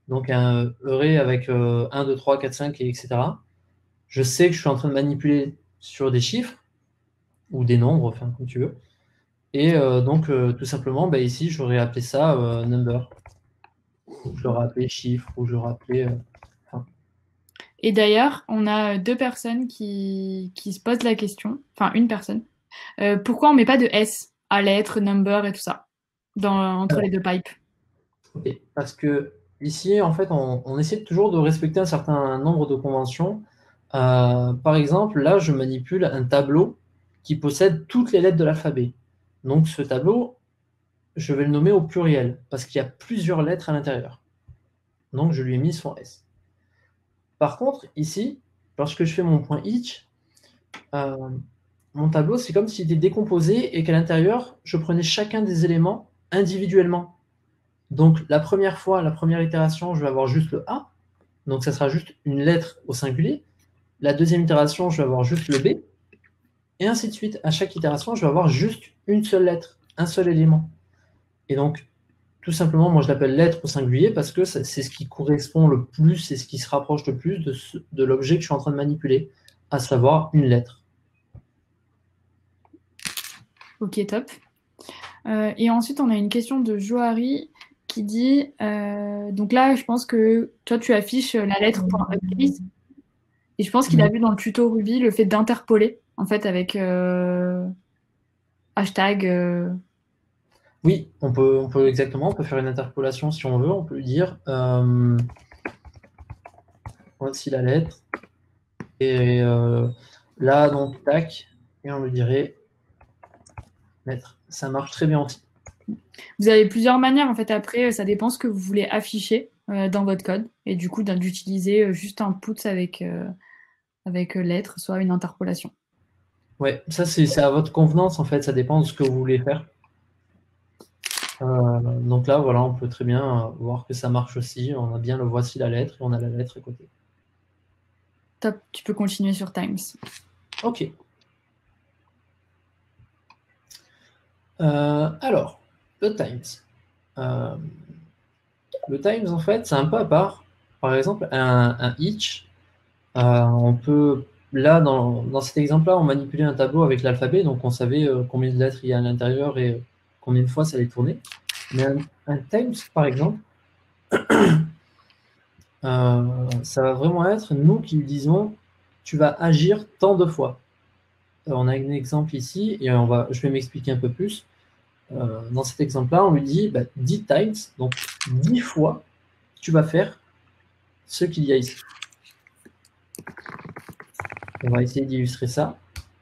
donc un array avec euh, un, deux, trois, quatre, cinq, et etc. Je sais que je suis en train de manipuler sur des chiffres, ou des nombres, enfin comme tu veux. Et euh, donc, euh, tout simplement, bah, ici, j'aurais appelé ça euh, number. Ou je l'aurais appelé chiffre, ou je l'aurais appelé... euh, enfin, Et d'ailleurs, on a deux personnes qui, qui se posent la question, enfin une personne, euh, pourquoi on met pas de S à lettres, number et tout ça dans, entre les deux pipes? ok. Parce que ici, en fait, on, on essaie toujours de respecter un certain nombre de conventions. Euh, par exemple, là, je manipule un tableau qui possède toutes les lettres de l'alphabet. Donc, ce tableau, je vais le nommer au pluriel, parce qu'il y a plusieurs lettres à l'intérieur. Donc, je lui ai mis son S. Par contre, ici, lorsque je fais mon point each, euh, mon tableau, c'est comme s'il était décomposé et qu'à l'intérieur, je prenais chacun des éléments individuellement. Donc, la première fois, la première itération, je vais avoir juste le A. Donc, ça sera juste une lettre au singulier. La deuxième itération, je vais avoir juste le B. Et ainsi de suite. À chaque itération, je vais avoir juste une seule lettre, un seul élément. Et donc, tout simplement, moi, je l'appelle lettre au singulier parce que c'est ce qui correspond le plus, c'est ce qui se rapproche le plus de, ce, de l'objet que je suis en train de manipuler, à savoir une lettre. Ok, top. Euh, et ensuite, on a une question de Johari qui dit, euh, donc là, je pense que toi, tu affiches la lettre pour uppercase. Et je pense qu'il a vu dans le tuto Ruby le fait d'interpoler, en fait, avec euh, hashtag. euh, Oui, on peut, on peut exactement, on peut faire une interpolation si on veut, on peut lui dire euh, voici la lettre, et euh, là, donc, tac, et on lui dirait lettre. Ça marche très bien aussi. Vous avez plusieurs manières, en fait, après, ça dépend ce que vous voulez afficher euh, dans votre code. Et du coup, d'un- d'utiliser euh, juste un put avec, euh, avec euh, lettre, soit une interpolation. Ouais, ça c'est à votre convenance en fait, ça dépend de ce que vous voulez faire. Euh, donc là, voilà, on peut très bien euh, voir que ça marche aussi. On a bien le voici la lettre et on a la lettre à côté. Top, tu peux continuer sur Times. Ok. Euh, alors, le Times. Euh, le Times, en fait, c'est un peu à part. Par exemple, un, un each, euh, on peut, là, dans, dans cet exemple-là, on manipulait un tableau avec l'alphabet, donc on savait euh, combien de lettres il y a à l'intérieur et euh, combien de fois ça allait tourner. Mais un, un Times, par exemple, Euh, ça va vraiment être nous qui lui disons tu vas agir tant de fois. Euh, on a un exemple ici et on va, je vais m'expliquer un peu plus. Euh, dans cet exemple-là, on lui dit bah, dix times, donc dix fois, tu vas faire ce qu'il y a ici. On va essayer d'illustrer ça.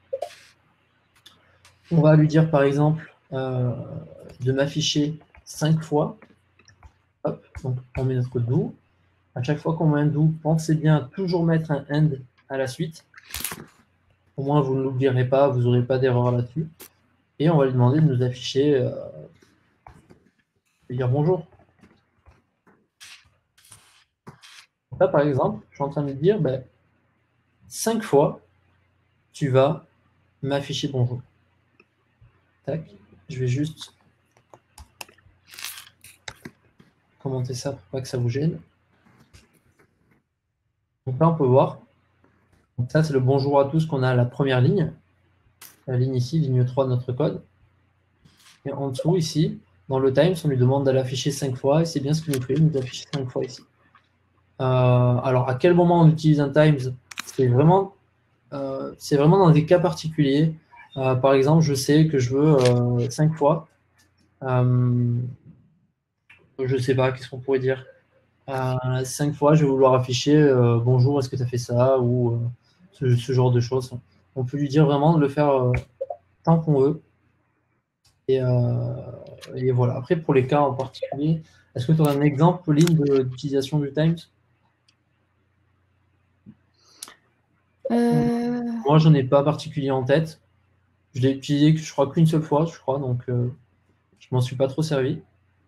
On va lui dire par exemple euh, de m'afficher cinq fois. Hop, donc on met notre do. À chaque fois qu'on met un do, pensez bien à toujours mettre un end à la suite. Au moins, vous ne l'oublierez pas, vous n'aurez pas d'erreur là-dessus. Et on va lui demander de nous afficher, euh, de dire bonjour. Donc là, par exemple, je suis en train de lui dire, ben, cinq fois, tu vas m'afficher bonjour. Tac. Je vais juste commenter ça pour pas que ça vous gêne. Donc là, on peut voir. Donc ça, c'est le bonjour à tous qu'on a à la première ligne. La ligne ici, ligne trois de notre code. Et en dessous, ici, dans le times, on lui demande d'aller afficher cinq fois. Et c'est bien ce qu'il nous fait, il nous affiche cinq fois ici. Euh, alors, à quel moment on utilise un times? C'est vraiment, euh, c'est vraiment dans des cas particuliers. Euh, par exemple, je sais que je veux euh, cinq fois. Euh, je sais pas, qu'est-ce qu'on pourrait dire? Euh, cinq fois, je vais vouloir afficher euh, bonjour, est-ce que tu as fait ça? Ou euh, ce, ce genre de choses. On peut lui dire vraiment de le faire euh, tant qu'on veut. Et, euh, et voilà. Après, pour les cas en particulier, est-ce que tu aurais un exemple, Pauline, de- d'utilisation du Times? Euh, Moi, j'en ai pas particulier en tête. Je l'ai utilisé, je crois, qu'une seule fois, je crois, donc euh, je m'en suis pas trop servi.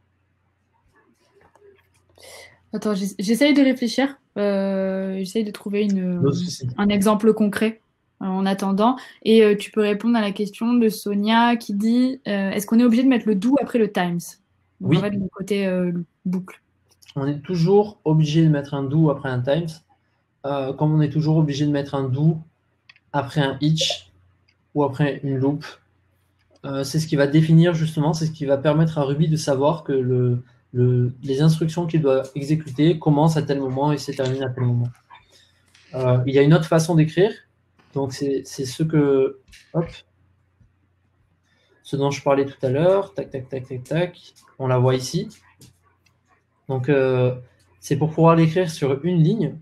Attends, j'ess- j'essaye de réfléchir. Euh, j'essaye de trouver Non, une, ceci. un exemple concret euh, en attendant. Et euh, tu peux répondre à la question de Sonia qui dit euh, est-ce qu'on est obligé de mettre le do après le times? Donc en fait, Oui, le côté euh, boucle. on est toujours obligé de mettre un do après un times, euh, comme on est toujours obligé de mettre un do après un each ou après une loop. Euh, c'est ce qui va définir justement, c'est ce qui va permettre à Ruby de savoir que le, le, les instructions qu'il doit exécuter commencent à tel moment et se terminent à tel moment. Euh, il y a une autre façon d'écrire, donc c'est ce que, hop, ce dont je parlais tout à l'heure, tac, tac, tac, tac, tac, on la voit ici. Donc, euh, c'est pour pouvoir l'écrire sur une ligne.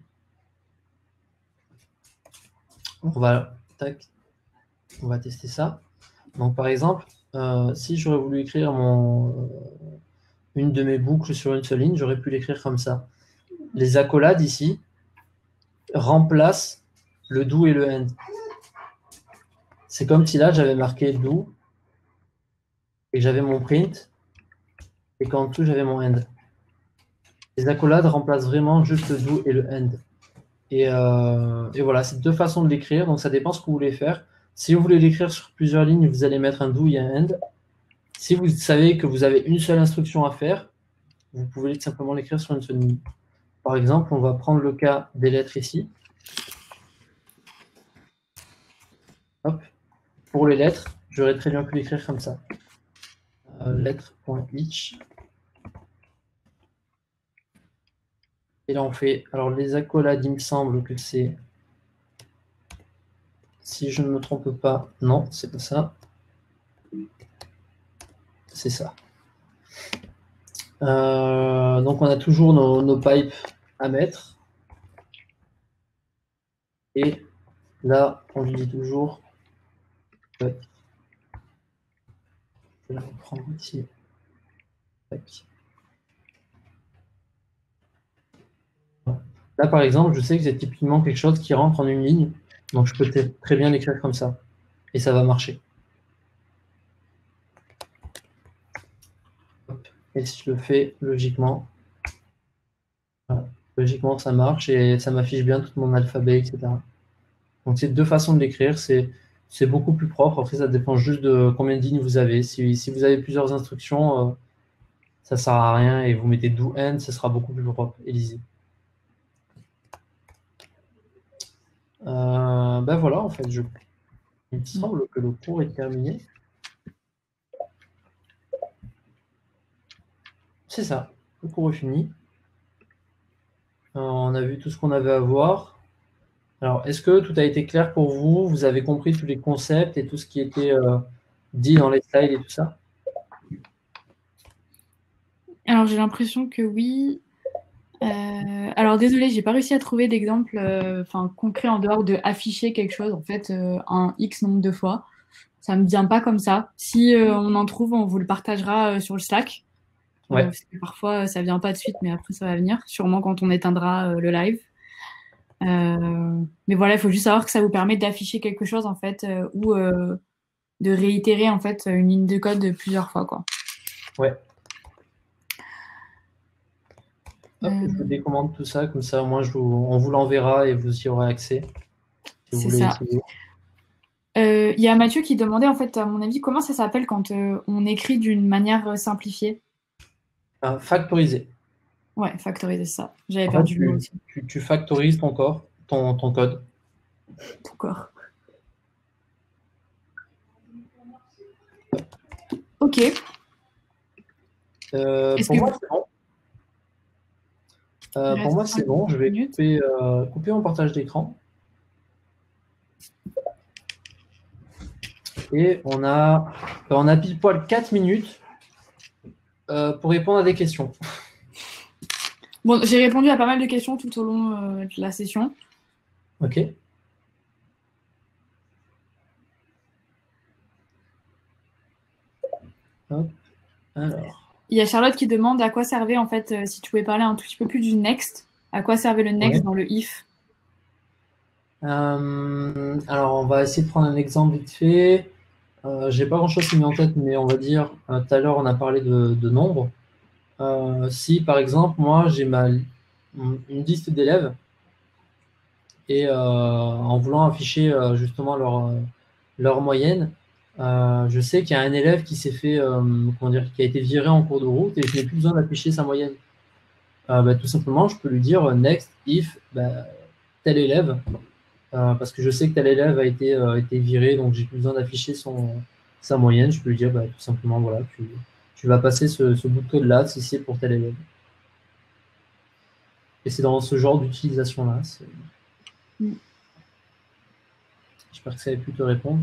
On va, tac, on va tester ça. Donc, par exemple, euh, si j'aurais voulu écrire mon, euh, une de mes boucles sur une seule ligne, j'aurais pu l'écrire comme ça. Les accolades ici remplacent le do et le end. C'est comme si là, j'avais marqué do et j'avais mon print et qu'en dessous, j'avais mon end. Les accolades remplacent vraiment juste le do et le end. Et, euh, et voilà, c'est deux façons de l'écrire, donc ça dépend ce que vous voulez faire. Si vous voulez l'écrire sur plusieurs lignes, vous allez mettre un do et un end. Si vous savez que vous avez une seule instruction à faire, vous pouvez simplement l'écrire sur une seule ligne. Par exemple, on va prendre le cas des lettres ici. Hop. Pour les lettres, j'aurais très bien pu l'écrire comme ça. Euh, lettre.each. Et là, on fait... Alors, les accolades, il me semble que c'est... Si je ne me trompe pas, non, c'est pas ça. C'est ça. Euh, donc, on a toujours nos, nos pipes à mettre. Et là, on lui dit toujours... Je vais reprendre ici. Tac. Là, par exemple, je sais que c'est typiquement quelque chose qui rentre en une ligne. Donc, je peux très bien l'écrire comme ça. Et ça va marcher. Et si je le fais logiquement, voilà, logiquement, ça marche et ça m'affiche bien tout mon alphabet, et cetera. Donc, c'est deux façons de l'écrire. C'est beaucoup plus propre. Après, ça dépend juste de combien de lignes vous avez. Si, si vous avez plusieurs instructions, euh, ça ne sert à rien et vous mettez do end, ce sera beaucoup plus propre et lisible. Euh, ben voilà, en fait, je... il me semble que le cours est terminé. C'est ça, le cours est fini. Euh, on a vu tout ce qu'on avait à voir. Alors, est-ce que tout a été clair pour vous? Vous avez compris tous les concepts et tout ce qui était euh, dit dans les slides et tout ça? Alors, j'ai l'impression que oui. Euh, alors, désolé, j'ai pas réussi à trouver d'exemple euh, enfin, concret en dehors de afficher quelque chose, en fait, euh, un X nombre de fois. Ça me vient pas comme ça. Si euh, on en trouve, on vous le partagera euh, sur le Slack. Ouais. Euh, parce que parfois, ça vient pas de suite, mais après, ça va venir. Sûrement quand on éteindra euh, le live. Euh, mais voilà, il faut juste savoir que ça vous permet d'afficher quelque chose, en fait, euh, ou euh, de réitérer, en fait, une ligne de code plusieurs fois, quoi. Ouais. Hop, euh... je vous décommande tout ça, comme ça, moi, je vous, on vous l'enverra et vous y aurez accès. Si C'est ça. Il euh, y a Mathieu qui demandait, en fait, à mon avis, comment ça s'appelle quand euh, on écrit d'une manière simplifiée? euh, Factoriser. Ouais, factoriser ça. J'avais perdu le mot aussi. Tu, tu factorises ton corps, ton, ton code. Ton corps. Ok. Euh, pour moi, c'est bon. Euh, pour moi, c'est bon. Je vais couper, euh, couper mon partage d'écran. Et on a, on a pile poil quatre minutes euh, pour répondre à des questions. Bon, j'ai répondu à pas mal de questions tout au long euh, de la session. Ok. Hop. Alors. Il y a Charlotte qui demande à quoi servait, en fait, euh, si tu pouvais parler un tout petit peu plus du next, à quoi servait le next ouais. dans le if? euh, Alors, on va essayer de prendre un exemple vite fait. Euh, j'ai pas grand-chose qui me met en tête, mais on va dire, euh, tout à l'heure, on a parlé de, de nombres. Euh, si, par exemple, moi, j'ai ma une liste d'élèves et euh, en voulant afficher euh, justement leur, leur moyenne, euh, je sais qu'il y a un élève qui s'est fait, euh, comment dire, qui a été viré en cours de route et je n'ai plus besoin d'afficher sa moyenne. euh, bah, tout simplement, je peux lui dire euh, next if bah, tel élève, euh, parce que je sais que tel élève a été, euh, été viré, donc j'ai plus besoin d'afficher son sa moyenne. Je peux lui dire bah, tout simplement, voilà, tu, tu vas passer ce, ce bout de code-là si c'est pour tel élève. Et c'est dans ce genre d'utilisation-là. Mm. J'espère que ça a pu te répondre.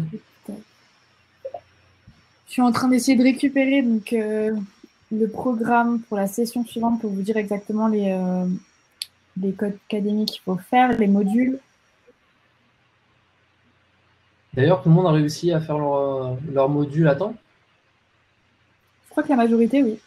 Je suis en train d'essayer de récupérer donc, euh, le programme pour la session suivante pour vous dire exactement les, euh, les codes académiques qu'il faut faire, les modules. D'ailleurs, tout le monde a réussi à faire leur, leur module à temps? Je crois que la majorité, oui.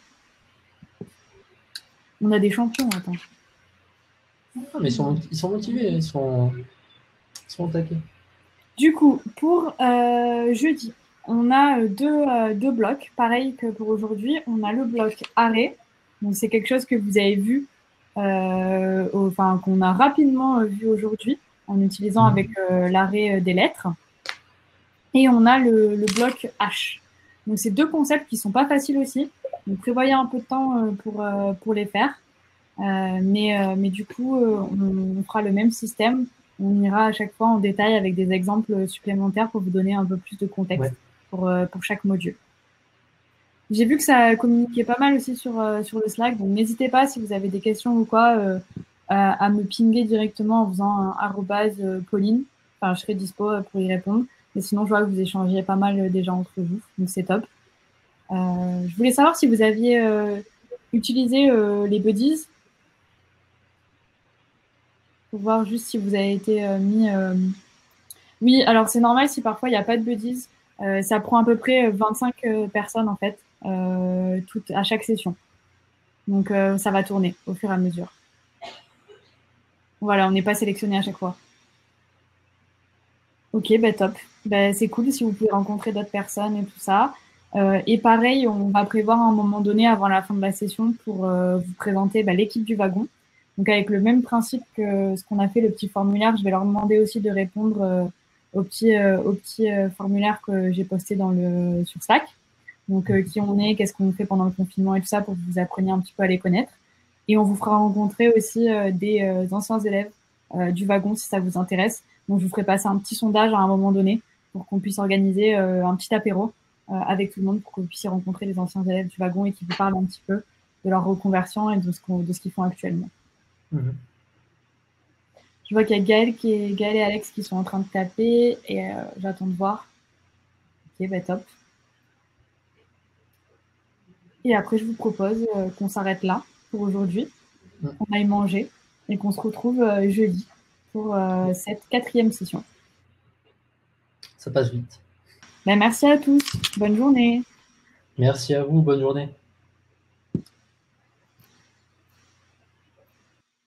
On a des champions, attends. Ah, mais ils sont, ils sont motivés, ils sont, ils sont attaqués. Du coup, pour euh, jeudi, on a deux, euh, deux blocs, pareil que pour aujourd'hui. On a le bloc arrêt, donc c'est quelque chose que vous avez vu, euh, au- enfin qu'on a rapidement euh, vu aujourd'hui en utilisant Mhm. avec euh, l'arrêt des lettres. Et on a le, le bloc H. Donc c'est deux concepts qui sont pas faciles aussi. Donc prévoyez un peu de temps euh, pour, euh, pour les faire. Euh, mais, euh, mais du coup, euh, on, on fera le même système. On ira à chaque fois en détail avec des exemples supplémentaires pour vous donner un peu plus de contexte Ouais. pour, euh, pour chaque module. J'ai vu que ça communiquait pas mal aussi sur, euh, sur le Slack, donc n'hésitez pas si vous avez des questions ou quoi euh, à, à me pinguer directement en faisant un arrobase euh, Pauline. Enfin, je serai dispo euh, pour y répondre. Mais sinon, je vois que vous échangez pas mal euh, déjà entre vous, donc c'est top. Euh, je voulais savoir si vous aviez euh, utilisé euh, les buddies pour voir juste si vous avez été euh, mis. euh, Oui, alors c'est normal si parfois il n'y a pas de buddies. Euh, ça prend à peu près vingt-cinq euh, personnes en fait, euh, toutes, à chaque session. Donc euh, ça va tourner au fur et à mesure. Voilà, on n'est pas sélectionné à chaque fois. Ok, bah top. Bah, c'est cool si vous pouvez rencontrer d'autres personnes et tout ça. Euh, et pareil, on va prévoir à un moment donné, avant la fin de la session, pour euh, vous présenter bah, l'équipe du wagon. Donc avec le même principe que ce qu'on a fait, le petit formulaire, je vais leur demander aussi de répondre euh, au petit, euh, au petit euh, formulaire que j'ai posté dans le, sur Slack. Donc euh, qui on est, qu'est-ce qu'on fait pendant le confinement et tout ça pour que vous appreniez un petit peu à les connaître. Et on vous fera rencontrer aussi euh, des euh, anciens élèves euh, du wagon si ça vous intéresse. Donc je vous ferai passer un petit sondage à un moment donné pour qu'on puisse organiser euh, un petit apéro euh, avec tout le monde pour que vous puissiez rencontrer les anciens élèves du wagon et qui vous parlent un petit peu de leur reconversion et de ce qu'on, de ce qu'ils font actuellement. Mhm. Je vois qu'il y a Gaël, qui est, Gaël et Alex qui sont en train de taper et euh, j'attends de voir. Ok, bah top. Et après, je vous propose euh, qu'on s'arrête là pour aujourd'hui, Mhm. qu'on aille manger et qu'on se retrouve euh, jeudi pour euh, cette quatrième session. Ça passe vite. Ben, merci à tous. Bonne journée. Merci à vous, bonne journée.